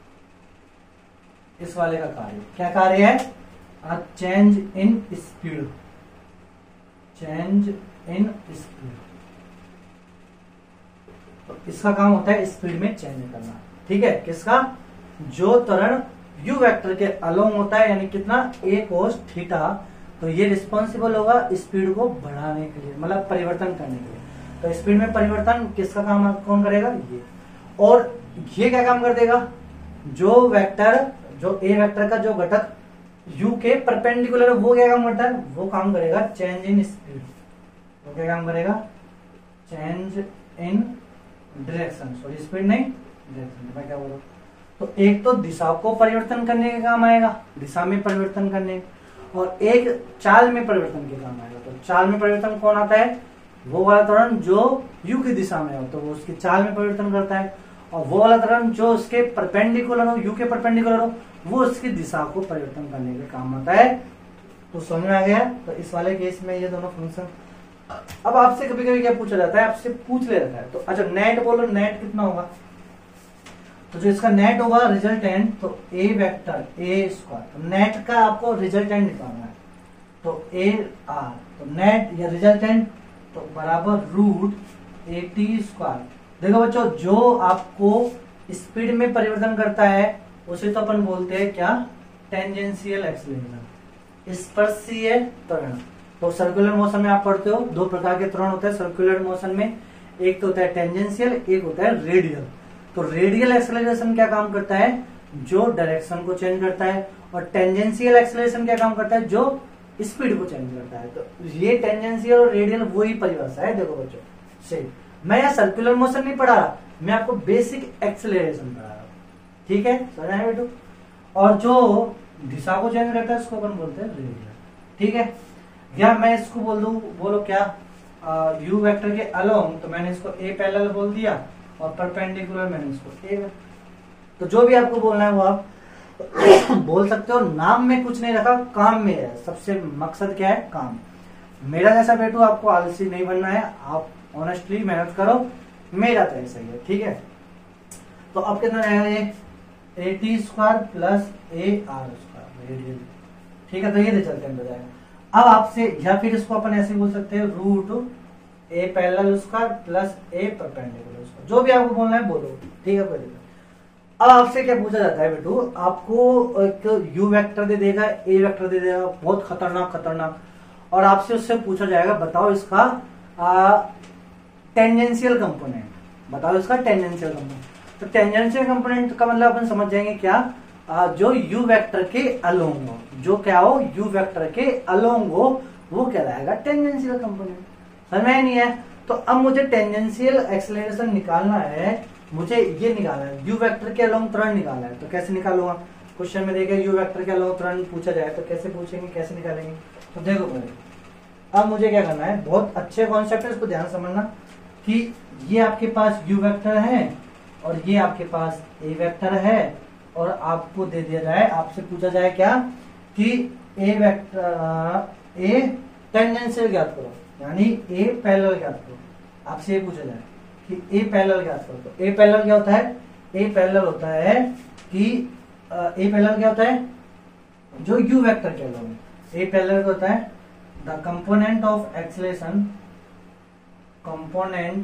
इस वाले का कार्य क्या कार्य है, change in speed, change in speed. तो इसका काम होता है स्पीड में चेंज करना। ठीक है, किसका, जो त्वरण यू वेक्टर के अलोंग होता है, यानी कितना ए कोस थीटा, तो ये रिस्पॉन्सिबल होगा स्पीड को बढ़ाने के लिए, मतलब परिवर्तन करने के लिए। तो स्पीड में परिवर्तन किसका काम कौन करेगा, ये। और ये क्या काम कर देगा, जो वेक्टर, जो ए वेक्टर का जो घटक यू के परपेंडिकुलर वो क्या काम करता है, वो काम करेगा चेंज इन स्पीड। वो क्या काम करेगा, change in direction, sorry speed नहीं डायरेक्शन, मैं क्या बोल रहा हूं। तो एक तो दिशा को परिवर्तन करने के काम आएगा, दिशा में परिवर्तन करने, और एक चाल में परिवर्तन के काम आएगा। तो चाल में परिवर्तन कौन आता है, वो वाला त्वरण जो यू की दिशा में हो तो वो उसकी चाल में परिवर्तन करता है, और वो वाला त्वरण जो उसके परपेंडिकुलर हो, यू के परपेंडिकुलर हो, वो उसकी दिशा को परिवर्तन करने के काम आता है। तो समझ में आ गया। तो इस वाले केस में ये दोनों फंक्शन। अब आपसे कभी कभी क्या पूछा जाता है, आपसे पूछ ले जाता है, तो अच्छा नेट बोलो, नेट कितना होगा, तो जो इसका नेट होगा रिजल्टेंट, तो ए वेक्टर ए स्क्वायर, तो नेट का आपको रिजल्टेंट निकालना है, तो ए आर, तो नेट या रिजल्टेंट तो बराबर रूट ए टी स्क्वायर। देखो बच्चों, जो आपको स्पीड में परिवर्तन करता है उसे तो अपन बोलते हैं क्या, टेंजेंशियल एक्सीलरेशन, स्पर्शीय त्वरण। तो सर्कुलर मोशन में आप पढ़ते हो दो प्रकार के त्वरण होते हैं सर्कुलर मोशन में, एक तो होता है टेंजेंशियल, एक होता है रेडियल। तो रेडियल एक्सेलरेशन क्या काम करता है, जो डायरेक्शन को चेंज करता है, और टेंजेंशियल एक्सेलरेशन क्या काम करता है, जो स्पीड को चेंज करता है। तो ये टेंजेंशियल और रेडियल वही परिभाषा है। देखो बच्चों, सही, मैं यहाँ सर्कुलर मोशन नहीं पढ़ा रहा, मैं आपको बेसिक एक्सेलरेशन पढ़ा रहा हूँ। ठीक है, समझ आया बेटू। और जो दिशा को चेंज करता है उसको अपन बोलते हैं रेडियल। ठीक है, या मैं इसको बोल दूं, बोलो क्या, यू वेक्टर के अलोंग, तो मैंने इसको ए पैरेलल बोल दिया, और परपेंडिकुलर मैंने इसको ए। तो जो भी आपको बोलना है वो आप बोल सकते हो। नाम में कुछ नहीं रखा, काम में है, सबसे मकसद क्या है, काम। मेरा जैसा बेटू आपको आलसी नहीं बनना है, आप ऑनेस्टली मेहनत करो, मेरा तो ऐसा ही है, ठीक है। तो अब कितना रहेगा ये AT square plus AR square radian, ठीक है। तो ये चलते हैं जाएगा। अब आपसे या फिर इसको अपन ऐसे बोल सकते हैं root A parallel square plus A perpendicular square, जो भी आपको बोलना है बोलो, ठीक है। कोई दिक्कत। अब आपसे क्या पूछा जाता है बेटू, आपको एक U वेक्टर दे देगा, A वेक्टर दे देगा, बहुत खतरनाक खतरनाक, और आपसे उससे पूछा जाएगा बताओ इसका टेंजेंशियल कंपोनेंट, बताओ इसका टेंजेंशियल कंपोनेंट। तो टेंजेंशियल कंपोनेंट का मतलब अपन समझ जाएंगे क्या, जो U वेक्टर के अलोंग हो, जो क्या हो U वेक्टर के अलोंग हो, वो कहलाएगा टेंजेंशियल कंपोनेंट। समझ में नहीं है? तो अब मुझे टेंजेंशियल एक्सेलरेशन निकालना है, मुझे ये निकालना है, U वेक्टर के अलोंग त्वरण निकालना है। तो कैसे निकालूंगा, क्वेश्चन में देखिए U वेक्टर के अलोंग त्वरण पूछा जाए तो कैसे पूछेंगे, कैसे निकालेंगे। तो देखो भाई, अब मुझे क्या करना है, बहुत अच्छे कॉन्सेप्ट है, इसको ध्यान समझना कि ये आपके पास U वेक्टर है और ये आपके पास A वेक्टर है, और आपको दे दिया जाए, आपसे पूछा जाए क्या कि A वेक्टर A टेंजेंशियल ज्ञात करो, यानी A पैरेलल ज्ञात करो। आपसे ये पूछा जाए कि A पैरेलल ज्ञात करो, तो A पैरेलल क्या होता है, A पैरेलल होता है कि A पैरेलल क्या होता है, जो U वेक्टर कह लो, A पैरेलल होता है the component of acceleration, component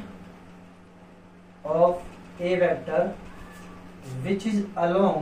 of A vector which is along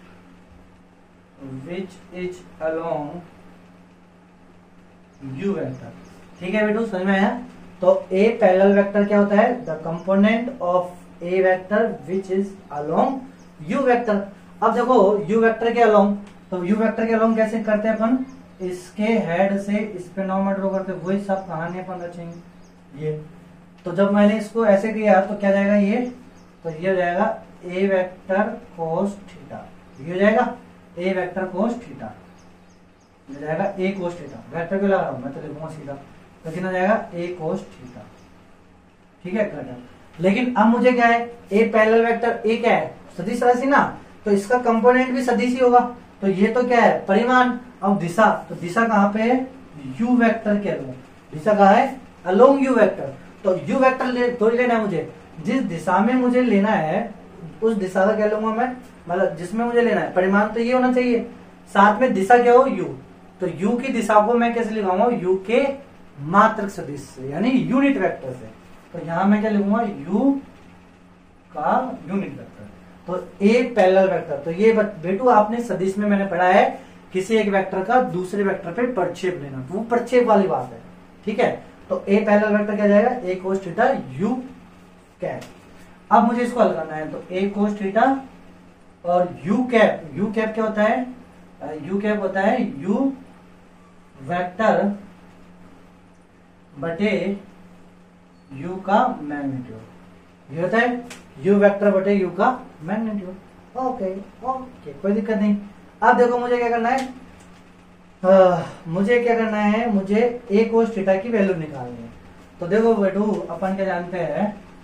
U vector, ठीक है बेटू, समझ में आया। तो A पैरेलल वेक्टर क्या होता है, the component of A vector which is along U vector. अब देखो U वेक्टर के अलोंग, तो U वेक्टर के अलोंग कैसे करते हैं अपन, इसके हेड से इस पे नॉर्मल ड्रॉ करते, वही सब कहानी अपन रचेंगे। ये तो जब मैंने इसको ऐसे किया तो क्या जाएगा ये, तो ये हो जाएगा A वेक्टर कोस थीटा, ये हो जाएगा A वेक्टर कोस थीटा, ये जाएगा A कोस थीटा। वेक्टर क्यों लगा रहा हूं, मैं तो लिखूंगा सीधा, तो कितना जाएगा A कोस थीटा, ठीक है करेक्ट। लेकिन अब मुझे क्या है, A पैरेलल वेक्टर A क्या है, सदिश राशि ना, तो इसका कंपोनेंट भी सदिश ही होगा। तो ये तो क्या है, परिमाण। अब दिशा, तो दिशा कहाँ पे है, U वेक्टर के अलोंग, दिशा कहाँ है, अलोंग U वेक्टर। तो U वेक्टर थोड़ी लेना है मुझे, जिस दिशा में मुझे लेना है उस दिशा का क्या लूंगा मैं, मतलब जिसमें मुझे लेना है, परिमाण तो ये होना चाहिए, साथ में दिशा क्या हो U। तो U की दिशा को मैं कैसे लिखूंगा, U के मात्रक सदिश से, यानी यूनिट वेक्टर से। तो यहां मैं क्या लिखूंगा, U का यूनिट वेक्टर। तो A पैरेलल वेक्टर, तो ये बेटू आपने सदिश में मैंने पढ़ा है, किसी एक वेक्टर का दूसरे वेक्टर पे प्रक्षेप लेना, तो वो प्रक्षेप वाली बात है, ठीक है। तो A पैरेलल वेक्टर क्या जाएगा, A cos theta U cap. अब मुझे इसको हल करना है, तो A कोस थीटा और U कैप क्या होता है, U कैप होता है U वेक्टर बटे U का मैग्नीट्यूड, ये होता है U वेक्टर बटे U का मैग्नीट्यूड। ओके ओके, कोई दिक्कत नहीं। अब देखो मुझे क्या करना है, मुझे A कोस थीटा की वैल्यू निकालनी है। तो देखो बेटू अपन क्या जानते हैं,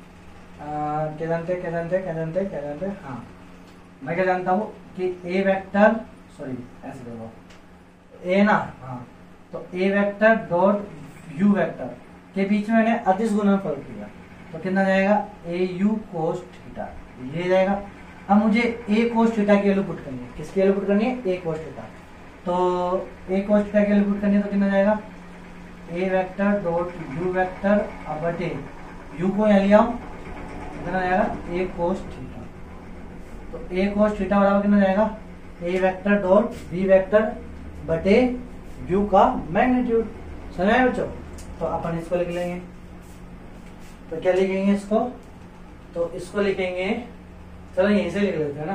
हाँ मैं क्या जानता हूँ कि A वेक्टर, सॉरी ऐसे देखो A ना, हाँ तो A vector dot U vector के बीच में मैंने अदिश गुणनफल किया, तो कितना जाएगा, AU कोस थीटा, ये जाएगा। अब मुझे A कोस थीटा की वैल्यू पुट करनी है, किसकी वैल्यू पुट करनी है, A कोस थीटा। तो A कोस थीटा की वैल्यू पुट करनी है, तो कितना जाएगा, A vector dot U vector अब बटे U को यहाँ लिया, कितना जाएगा, A कोस थीटा। तो A कोस थीटा बराबर कितना जाएगा, A vector dot B vector बटे U का मैग्नीट्यूड। समझ आया बच्चों? तो अपन इसको लिख लेंगे, तो क्या लिखेंगे इसको, तो इसको लिखेंगे, चलो यहीं से लिख लेते हैं ना,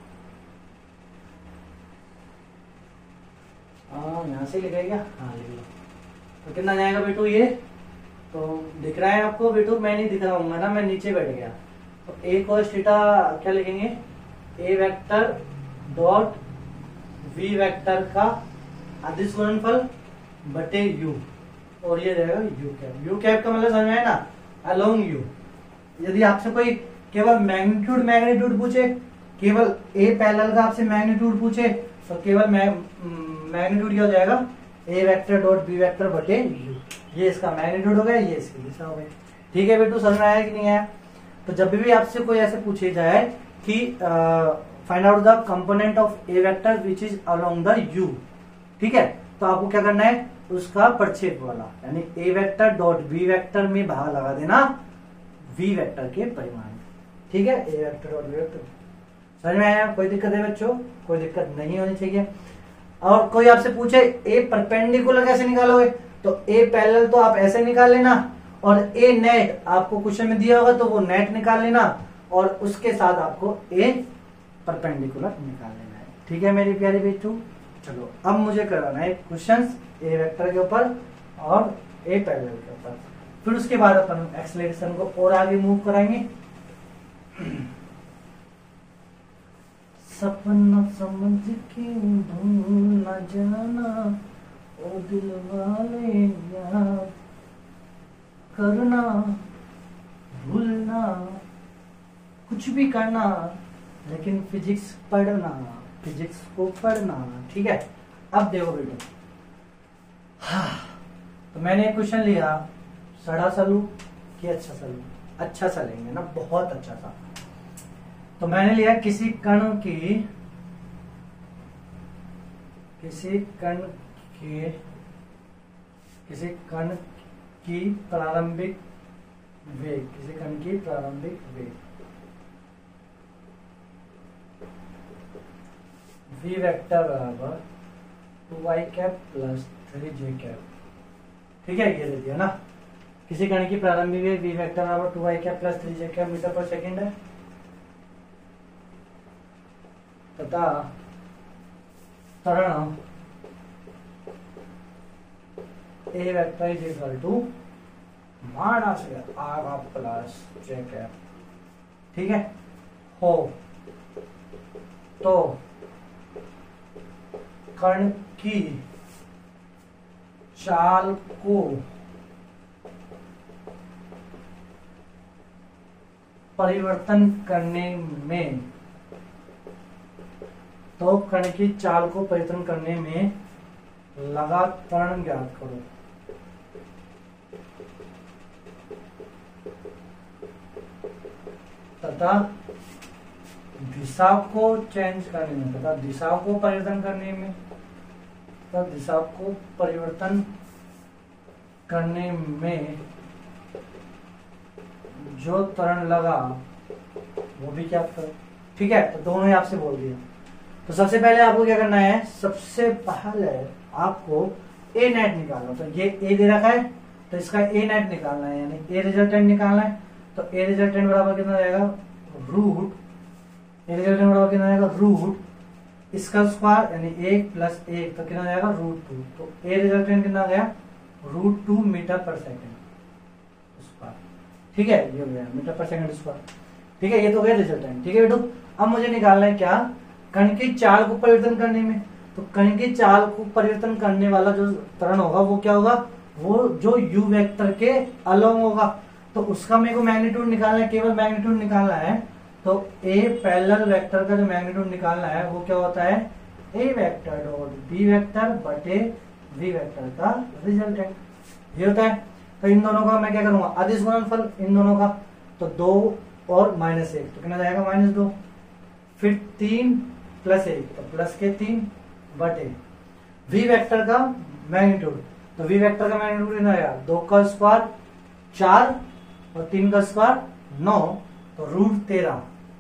यहाँ से लिखेगा, हाँ लिख लो। तो कितना जाएगा बेटू ये, तो दिख रहा है आपको बेटू, मैं नहीं दिख रहा हूँ ना, मैं नीचे बैठ गया। तो A कोस थीटा क्या लिखेंगे, A vector dot V vector का अदिश गुणनफल बटे U, और ये रहेगा U कैप। U कैप का मतलब समझ में आया ना, अलोंग U। यदि आपसे कोई केवल मैग्नीट्यूड पूछे, केवल A पैरेलल का आपसे मैग्नीट्यूड पूछे, तो केवल मैग्नीट्यूड क्या हो जाएगा, A vector dot B vector बटे U। ये इसका मैग्नीट्यूड हो गया, ये इसकी दिशा हो गई। ठीक है बेटू, समझ में आया कि नहीं आया? तो जब भी आपसे कोई ऐसे पूछे जाए कि find out the component of A vector which is along the U, ठीक है, तो आपको क्या करना है, उसका प्रक्षेप वाला यानी A vector dot B vector में भाग लगा देना वी वेक्टर के परिमाण। ठीक है, A vector dot B vector. समझ में आया? कोई दिक्कत है बच्चों? कोई दिक्कत नहीं होनी चाहिए। और कोई आपसे पूछे ए परपेंडिकुलर कैसे निकालोगे, तो ए पैरेलल तो आप ऐसे निकाल लेना, और ए नेट आपको क्वेश्चन में दिया होगा तो वो नेट निकाल लेना, और उसके साथ आपको ए परपेंडिकुलर निकाल लेना है। ठीक है मेरी प्यारी बेटू, चलो अब मुझे कराना है क्वेश्चन ए वेक्टर के ऊपर और ए पैरेलल के ऊपर, फिर उसके बाद अपन एक्सेलरेशन को और आगे मूव कराएंगे। सपना समझ के भूल न जाना, ओ दिल वाले याद करना, भूलना, कुछ भी करना, लेकिन फिजिक्स पढ़ना, फिजिक्स को पढ़ना। ठीक है, अब देखो बेटो, हाँ, तो मैंने एक क्वेश्चन लिया, सड़ा सा लूं कि अच्छा सा लूं? अच्छा सा लेंगे ना, बहुत अच्छा सा। तो मैंने लिया किसी कण की प्रारंभिक वेग, किसी कण की प्रारंभिक वेग v वेक्टर बराबर 2y cap plus 3j cap. ठीक है, ये दे दिया ना, किसी कण की प्रारंभिक वेग v वेक्टर बराबर 2y cap plus 3j cap metre पर सेकंड है, तथा त्वरण A vector is equal to minus आधा प्लस j कैप। ठीक है, हो तो कण की चाल को परिवर्तन करने में, तो कण की चाल को परिवर्तन करने में लगा त्वरण ज्ञात करो। तथा दिशा को चेंज करने में, तथा दिशा को परिवर्तन करने में, तथा दिशा को परिवर्तन करने में जो त्वरण लगा वो भी क्या करो। ठीक है, तो दोनों ही आपसे बोल दिया। तो सबसे पहले आपको क्या करना है, सबसे पहले आपको ए नेट निकालना। तो ये ए दे रखा है, तो इसका ए नेट निकालना है, यानी ए रिजल्टेंट निकालना है। तो ए रिजल्टेंट बराबर कितना जाएगा, रूट, ए रिजल्टेंट बराबर कितना जाएगा, रूट इसका स्क्वायर यानी 1 प्लस 1, तो कितना जाएगा, रूट 2। तो ए रिजल्टेंट कितना गया, रूट 2 मीटर पर सेकेंड स्क्वायर। ठीक है, ये हो गया मीटर पर सेकेंड स्क्वायर। ठीक है, ये तो गया रिजल्टेंट। ठीक है बेटू, अब मुझे निकालना है क्या, कण की चाल को परिवर्तन करने में। तो कण की चाल को परिवर्तन करने वाला जो त्वरण होगा वो क्या होगा, वो जो यू वेक्टर के अलोंग होगा। तो उसका मेरे को मैग्नीट्यूड निकालना है, केवल मैग्नीट्यूड निकालना है। तो ए पैरेलल वेक्टर का जो मैग्नीट्यूड निकालना है वो क्या होता है, A vector dot B vector बटे वी वेक्टर का रिजल्टेंट, ये होता है। तो इन दोनों का मैं क्या करूंगा, अदिश गुणनफल इन दोनों का। तो 2 और -1, तो कितना जाएगा, -2, फिर 3 प्लस 1, तो प्लस के 3 बटे वी वेक्टर का मैग्नीट्यूड। तो वी वेक्टर का मैग्नीट्यूड कितना आएगा, 2 का स्क्वायर 4 और 3 का स्क्वायर 9, तो रूट 13।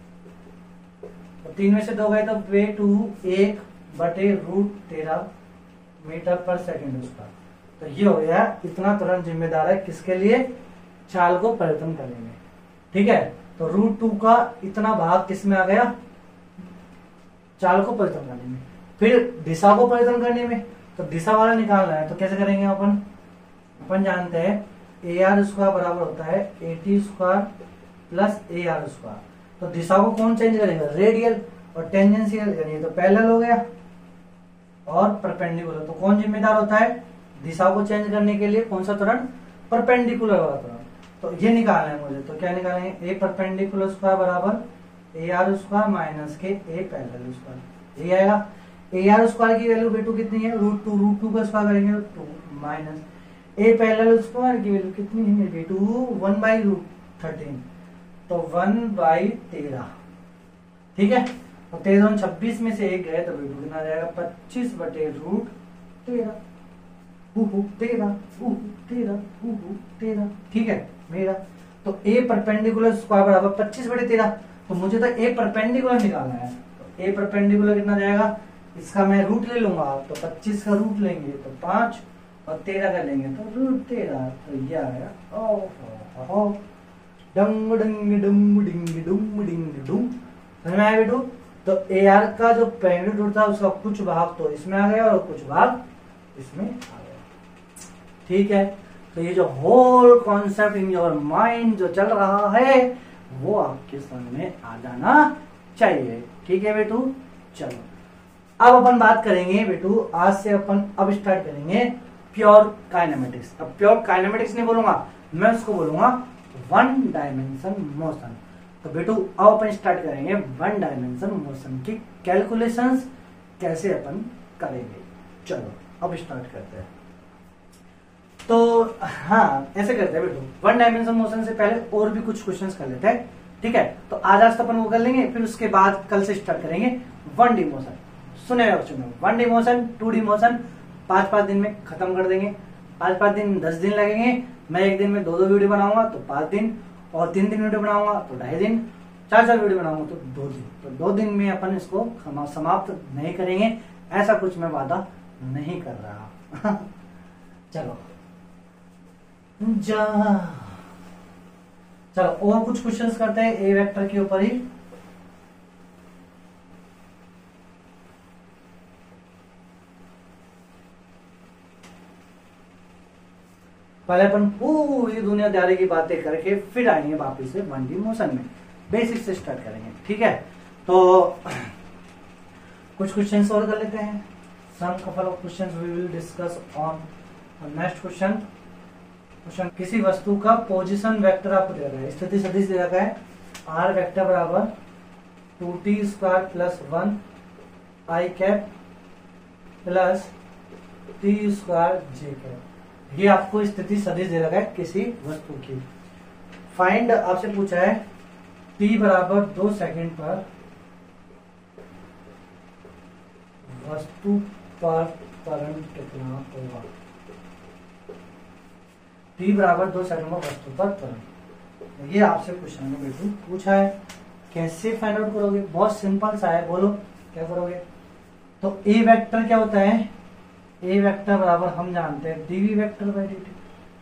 तो 3 में से 2 गए तो 1 बटे रूट 13 मीटर पर सेकेंड स्क्वायर। तो ये हो गया, इतना तुरंत जिम्मेदार है किसके लिए, चाल को परिवर्तन करने में। ठीक है, तो रूट 2 का इतना भाग किस में आ गया, चाल को परिवर्तन करने में। फिर दिशा को परिवर्तन करने में, तो दिशा वाला निकालना है। तो कैसे करेंगे अपन जानते हैं ए आर स्क्वायर बराबर होता है A T square plus A R square. तो दिशा को कौन चेंज करेगा, रेडियल और टेंजेंशियल, यानी तो पैरेलल हो गया और परपेंडिकुलर। तो कौन जिम्मेदार होता है दिशा को चेंज करने के लिए, कौन सा त्वरण, परपेंडिकुलर वाला त्वरण। तो ये निकालना है मुझे। तो क्या निकालेंगे, ए परपेंडिकुलर स्क्वायर बराबर ए आर स्क्वायर माइनस के ए पैरेलल स्क्वायर, ये आएगा। ए आर स्क्वायर की वैल्यू बेटू कितनी है, रूट 2 का स्क्वायर करेंगे तो 2 माइनस ए पैरेलल स्क्वायर की वैल्यू कितनी है मेरी बेटू 1/√13, तो 1/13। ठीक है, तो 13 में से एक गए तो बेटू कितना आ जाएगा 25/√13। 13 ठीक है मेरा। तो ए परपेंडिकुलर स्क्वायर बराबर 25/13, तो मुझे तो ए परपेंडिकुलर निकालना है। तो ए परपेंडिकुलर कितना जाएगा, इसका मैं रूट ले लूंगा, तो 25 का रूट लेंगे तो 5 और 13 का लेंगे तो √13, तो ये आएगा डंग डंग डुम डिंग डुम डिंग डुम। समझ में आया बेटू? तो ए आर का जो मैग्नीट्यूड था उसका कुछ भाग तो इसमें आ गया और कुछ भाग इसमें आ गया। ठीक है, तो ये जो whole concept in your mind जो चल रहा है वो आपके समझ में आ जाना चाहिए। ठीक है बेटू, चलो अब अपन बात करेंगे बेटू, आज से अपन अब स्टार्ट करेंगे प्योर काइनेमेटिक्स। अब प्योर काइनेमेटिक्स नहीं बोलूंगा मैं, उसको बोलूंगा वन डायमेंशन मोशन। तो बेटू अब अपन स्टार्ट करेंगे वन डायमेंशन मोशन की कैलकुलेशंस कैसे अपन करेंगे। चलो अब स्टार्ट करते हैं। तो हाँ ऐसे करते हैं बेटू, वन डायमेंशन मोशन से पहले और भी कुछ क्वेश्चंस कर लेते हैं। ठीक है, तो आज तो अपन वो कर लेंगे, फिर उसके बाद कल से स्टार्ट करेंगे 1D मोशन। सुने बच्चों, 1D मोशन 2D मोशन 5-5 दिन में खत्म कर देंगे। 5-5 दिन 10 दिन लगेंगे। मैं एक दिन में 2-2 वीडियो बनाऊंगा तो 5 दिन, और 3 दिन वीडियो बनाऊंगा तो 2.5 दिन, 4-4 वीडियो बनाऊंगा तो 2 दिन। तो 2 दिन में अपन इसको समाप्त नहीं करेंगे, ऐसा कुछ मैं वादा नहीं कर रहा। चलो चलो और कुछ क्वेश्चंस करते हैं ए वेक्टर के ऊपर ही। पहले अपन पूरी दुनियादारी की बातें करके फिर आएंगे वापिस से 1D मोशन में, बेसिक से स्टार्ट करेंगे। ठीक है, तो कुछ क्वेश्चंस और कर लेते हैं। Some couple of questions we will discuss on next question. किसी वस्तु का पोजीशन वेक्टर आपको दे रखा है, स्थिति सदिश दे रखा है, आर वेक्टर बराबर 2t² + 1 i cap plus t² j cap. ये आपको स्थिति सदिश दे रखा है किसी वस्तु की। फाइंड आपसे पूछा है t बराबर 2 सेकंड पर वस्तु पर त्वरण कितना होगा। t बराबर 2 सेकंड में वस्तु पर त्वरण, ये आपसे क्वेश्चन में बिल्कुल पूछा है। कैसे फाइंड आउट करोगे, बहुत सिंपल सा है, बोलो क्या करोगे। तो ए वेक्टर क्या होता है, ए वेक्टर बराबर हम जानते हैं dv वेक्टर बाई dt।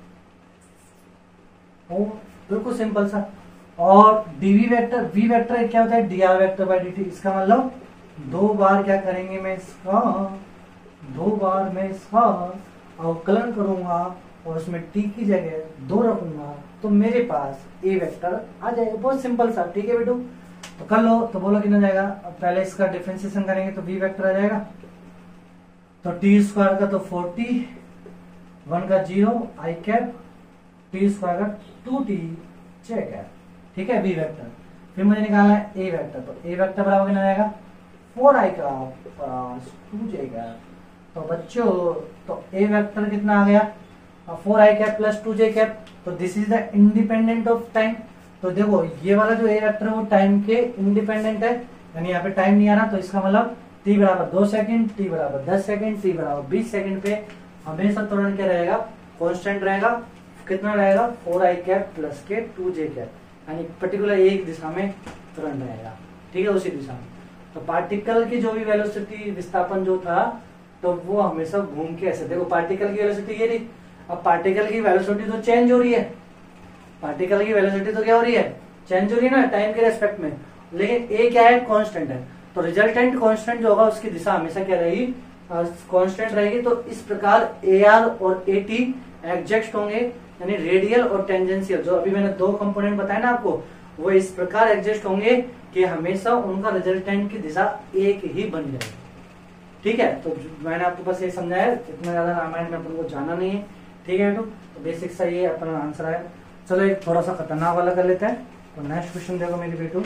ओ बिल्कुल सिंपल सा। और dv वेक्टर v वेक्टर क्या होता है dr वेक्टर बाई dt। इसका मतलब 2 बार क्या करेंगे, मैं इसका 2 बार मैं इसका अवकलन करूंगा और उसमें t की जगह 2 रखूंगा तो मेरे पास ए वेक्टर आ जाएगा। बहुत सिंपल सा। ठीक है बेटू, तो कर लो। तो बोलो कितना जाएगा, पहले इसका डिफरेंशिएशन करेंगे तो v वेक्टर आ जाएगा। तो t² का तो 40, 1 का 0 i कैप, t² का 2t j कैप। ठीक है, v वेक्टर। फिर मुझे निकालना है a वेक्टर, तो a वेक्टर बराबर कितना जाएगा 4i का 2j कैप। तो बच्चों तो a वेक्टर कितना आ गया 4i cap plus 2j cap. तो this is the independent of time. तो देखो ये वाला जो ए वेक्टर है वो टाइम के इंडिपेंडेंट है, यानी यहाँ पे टाइम नहीं आ रहा। तो इसका मतलब t बराबर 2 सेकंड, t बराबर 10 सेकंड, t बराबर 20 सेकंड पे हमेशा त्वरण क्या रहेगा, कांस्टेंट रहेगा। कितना रहेगा 4i कैप प्लस के 2j कैप, यानी पर्टिकुलर एक दिशा में त्वरण रहेगा। ठीक है, उसी दिशा में। तो पार्टिकल की जो भी वेलोसिटी विस्थापन जो था तो वो हमेशा घूम के ऐसे, देखो पार्टिकल की वेलोसिटी ये रही। अब पार्टिकल की वेलोसिटी तो चेंज हो रही है, पार्टिकल की वेलोसिटी तो क्या हो रही है, चेंज हो रही है ना टाइम के रेस्पेक्ट में, लेकिन ए क्या है कांस्टेंट है। तो रिजल्टेंट कांस्टेंट जो होगा उसकी दिशा हमेशा क्या रहेगी, कांस्टेंट रहेगी। तो इस प्रकार ए आर और ए टी एग्जैक्ट होंगे, यानी रेडियल और टेंजेंशियल, जो अभी मैंने 2 कंपोनेंट बताया ना आपको, वो इस प्रकार एडजस्ट होंगे कि हमेशा उनका रिजल्टेंट की दिशा एक ही बन जाएगी। ठीक है, तो मैंने आपको बस ये समझाया, इतना ज्यादा रामायण में अपन को जाना नहीं है। ठीक है, तो बेसिक सा ये अपना आंसर है। चलो एक थोड़ा सा खतरनाक वाला कर लेते हैं। तो नेक्स्ट क्वेश्चन देखो मेरी बेटू।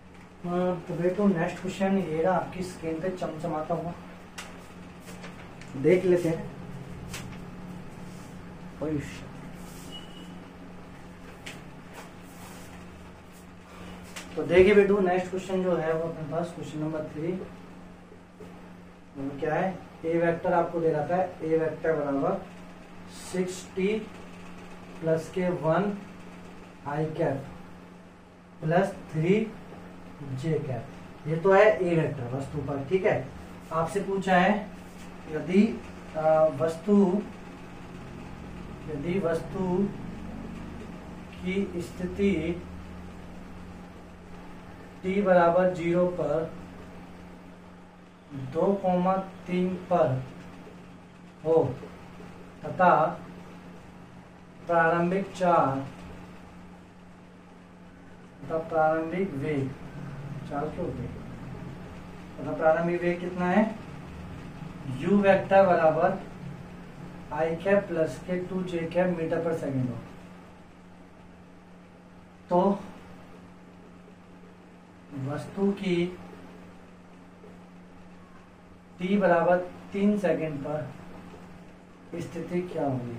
तो बेटू नेक्स्ट क्वेश्चन ये रहा आपकी स्क्रीन पे चमचमाता हुआ, देख लेते हैं। तो देखिए बेटू, नेक्स्ट क्वेश्चन जो है वो अपने पास क्वेश्चन नंबर 3 क्या है। ए वेक्टर आपको दे रखा है, ए वेक्टर बराबर 6t प्लस के 1 i cap plus 3 j cap. ये तो है ए वेक्टर वस्तु पर, ठीक है। आपसे पूछा है यदि वस्तु की स्थिति t बराबर 0 पर 2,3 पर हो तथा प्रारंभिक चाल तथा प्रारंभिक वेग चाल क्यों तथा प्रारंभिक वेग कितना है, u वेक्टर बराबर आई कैप प्लस के 2 जे कैप मीटर पर सेकेंड हो, तो वस्तु की t बराबर 3 सेकेंड पर स्थिति क्या होगी।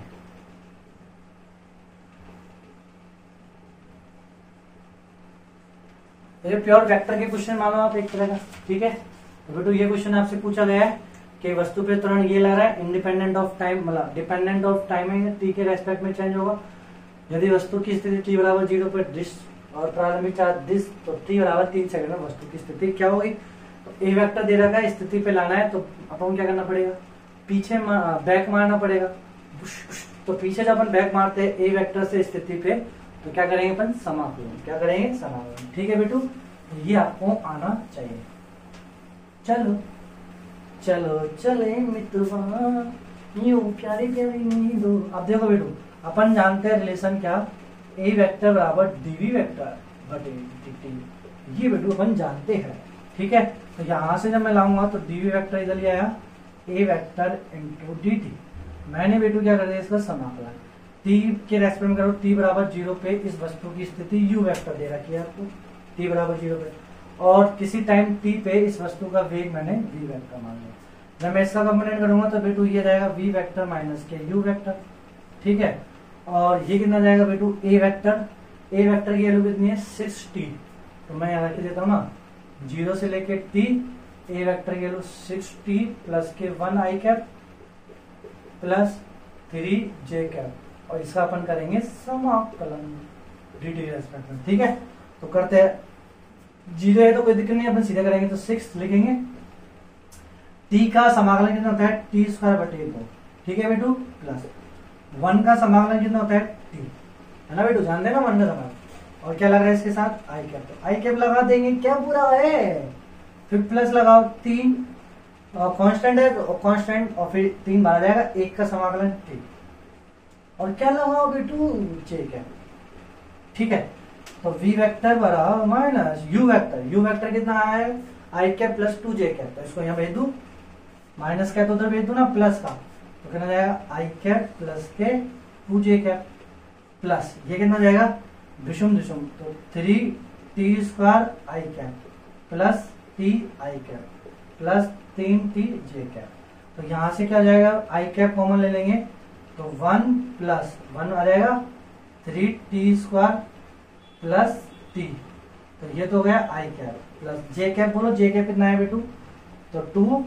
ये प्योर वेक्टर के क्वेश्चन मानो आप एक तरह का, ठीक है। तो बेटू ये क्वेश्चन आपसे पूछा गया है कि वस्तु पे त्वरण ये ला रहा है इंडिपेंडेंट ऑफ टाइम, मतलब डिपेंडेंट ऑफ टाइम है, टी के रेस्पेक्ट में चेंज होगा। यदि वस्तु की स्थिति टी बराबर 0 पर दिस और प्रारंभिक चार्ज दिस, तो टी बराबर 3 सेकंड में वस्तु की स्थिति क्या होगी। तो ए वेक्टर दे रखा है, स्थिति पे लाना है, तो अपन क्या करना पड़ेगा, पीछे बैक मारना पड़ेगा। तो पीछे जब अपन बैक मारते हैं ए वेक्टर से स्थिति पे, तो क्या करेंगे अपन, समाकलन। क्या करेंगे, समाकलन, ठीक है बेटू। ये आपको आना चाहिए। चलो चलो चले मित्रवा यूं प्यारी प्यारी नींदो। अब देखो बेटू, अपन जानते हैं रिलेशन क्या, ए वेक्टर बराबर डीवी वेक्टर बटे dt। ये बेटू अपन जानते हैं, ठीक है। तो यहां से जब मैं लाऊंगा तो डीवी वेक्टर इधर ले आया, ए वेक्टर इंटू dt। मैंने बेटू क्या कर दिया, इसका समाकलन t के रेस्पेक्ट में करो, t बराबर 0 पे इस वस्तु की स्थिति u वेक्टर दे रखी है आपको, t बराबर 0 पे, और किसी टाइम t पे इस वस्तु का वेग मैंने v वेक्टर मान लिया। जब मैं इसका कंपोनेंट करूंगा तो बेटू ये जाएगा v वेक्टर माइनस के u वेक्टर, ठीक है। और ये कितना जाएगा बेटू, a वेक्टर की वैल्यू कितनी है 6t, तो मैं यहाँ रख देता हूँ ना 0 से लेके t, a वेक्टर की वैल्यू 6t प्लस के 1 i cap plus 3 j cap, और इसका अपन करेंगे समाकलन dt रेस्पेक्ट में, ठीक है। तो करते हैं, 0 है तो कोई दिक्कत नहीं, अपन सीधा करेंगे तो 6 लिखेंगे। t का समाकलन कितना होता है, t स्क्वायर बटे 2, ठीक है बेटू, प्लस 1 का समाकलन कितना होता है t, है ना बेटू, जान देना 1 का समाकलन। और क्या लग रहा है इसके साथ आई कैप, तो आई कैप लगा देंगे, क्या बुरा है। फिर प्लस लगाओ 3 कांस्टेंट है तो कांस्टेंट, और फिर 3 बाहर जाएगा, 1 का समाकलन t, और क्या लगाओ बेटू जे कैप, ठीक है। तो v वेक्टर बराबर माइनस u वेक्टर कितना है, i cap plus 2 j cap, तो इसको यहाँ भेज दू, माइनस का तो उधर भेज दू ना प्लस का, तो कितना जाएगा आई कैप प्लस के 2 जे कैप प्लस ये कितना जाएगा विषम दिशम, तो 3t square i cap plus t i cap plus 3t j cap. तो यहाँ से क्या जाएगा, आई कैप कॉमन ले लेंगे, तो 1 प्लस 1 आ जाएगा 3t स्क्वायर प्लस t, तो ये तो हो गया i cap plus j cap, बोलो जे कैप कितना है बेटू, तो 2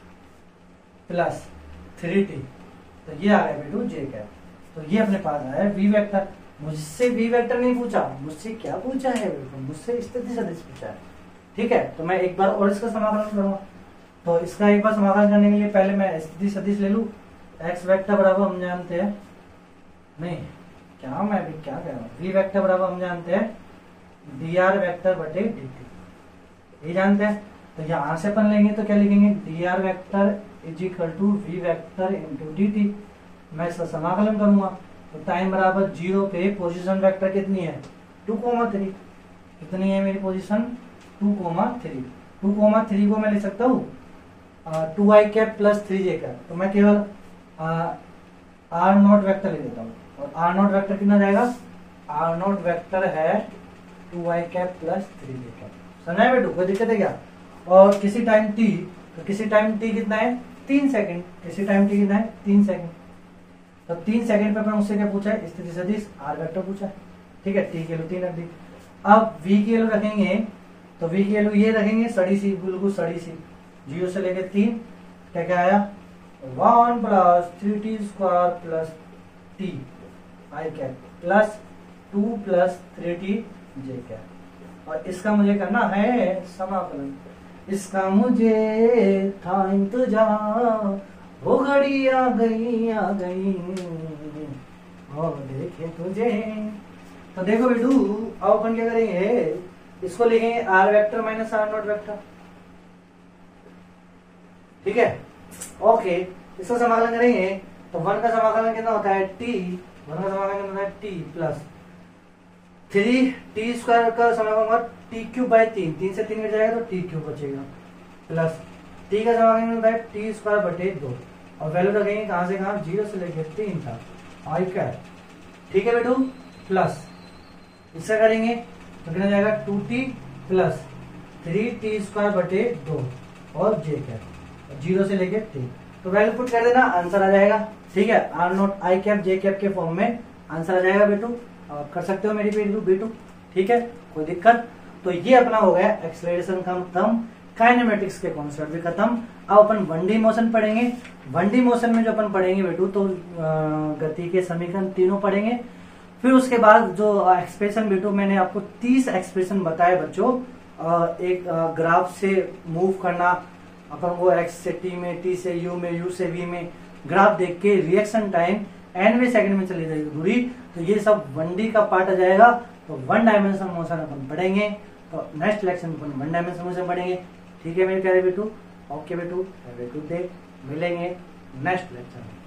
प्लस 3t, तो ये आ गया बेटू जे कैप। तो ये अपने पास आया है वी वेक्टर। मुझसे वी वेक्टर नहीं पूछा, मुझसे क्या पूछा है बेटू, मुझसे स्थिति सदिश पूछा है, ठीक है। तो मैं एक बार और इसका समाकलन करूंगा, तो इसका एक बार समाकलन करने के लिए पहले मैं स्थिति सदिश ले लू। एक्स वेक्टर बराबर हम जानते हैं, नहीं क्या मैं भी क्या कह रहा हूँ, वी वेक्टर बराबर हम जानते हैं डी आर वेक्टर बटे डी टी, ये जानते हैं। तो यहां से अपन लेंगे तो क्या लिखेंगे, d r vector is equal to v vector into d t. मैं इसका समाकलन करूंगा तो टाइम बराबर 0 पे पोजीशन वेक्टर कितनी है 2,3, कितनी है मेरी पोजीशन 2,3। 2,3 को मैं ले सकता हूँ 2 i cap plus 3 j cap, तो मैं केवल आर नॉट वेक्टर ले लेता हूँ, और आर नॉट वेक्टर कितना जाएगा, आर नॉट वेक्टर है 2 i cap plus 3 j cap. समझा बेटू, कोई दिक्कत है क्या। और किसी टाइम t, तो किसी टाइम t कितना है 3 सेकंड। किसी टाइम टी कितना है 3 सेकंड। तो 3 सेकंड पे अपन उससे क्या पूछा है, स्थिति सदिश आर वेक्टर पूछा है। ठीक है, टी की वैल्यू 3 रख दी। अब वी की वैल्यू रखेंगे तो वी की वैल्यू ये रखेंगे सड़ी सी, बिल्कुल सड़ी सी, 0 से लेके 3। क्या क्या आया 1 plus 3t square plus t i cap plus 2 plus 3t j cap. और इसका मुझे करना है समाकलन। इसका मुझे था इंतजार, वो घड़ी आ गई और देखे तुझे। तो देखो बेटू, अब अपन क्या करेंगे, इसको लिखेंगे r vector minus r naught vector. ठीक है, ओके। इसका समाकलन करेंगे तो 1 का समाकलन कितना होता है टी, 1 का समाकलन कितना होता है टी प्लस 3t स्क्वायर का समाकलन होगा टी क्यूब बाई 3 से 3 में जाएगा तो टी क्यूब बचेगा प्लस टी का समाकलन होता है टी स्क्वायर बटे 2। और वैल्यू रखेंगे कहां से कहां, 0 से लेकर 3 था आई कैप। ठीक है बेटू, प्लस इससे करेंगे तो कितना जाएगा 2t प्लस 3t स्क्वायर बटे 2 और जे कैप 0 से लेके 3। तो वैल्यू पुट कर देना, आंसर आ जाएगा। ठीक है, r naught i cap j cap के फॉर्म में आंसर आ जाएगा बेटू। कर सकते हो मेरी बेटू। ठीक है, कोई दिक्कत। तो ये अपना हो गया एक्सेलरेशन का खत्म, काइनेमेटिक्स के कॉन्सेप्ट भी खत्म। अब अपन 1D मोशन पढ़ेंगे। 1D मोशन में जो अपन पढ़ेंगे बेटू तो गति के समीकरण तीनों पढ़ेंगे। फिर उसके बाद जो एक्सप्रेशन बेटू मैंने आपको 30 एक्सप्रेशन बताए बच्चों, एक ग्राफ से मूव करना, अपन को एक्स से टी में, टी से यू में, यू से वी में ग्राफ देख के रिएक्शन टाइम nवें सेकंड में चली जाएगी दूरी। तो ये सब 1D का पार्ट आ जाएगा। तो 1 डायमेंशन मोशन अपन पढ़ेंगे। तो नेक्स्ट लेक्चर में अपन 1 डायमेंशन मोशन पढ़ेंगे। ठीक है मेरे प्यारे बेटू, ओके बेटू, हैव ए गुड डे। मिलेंगे नेक्स्ट लेक्चर में।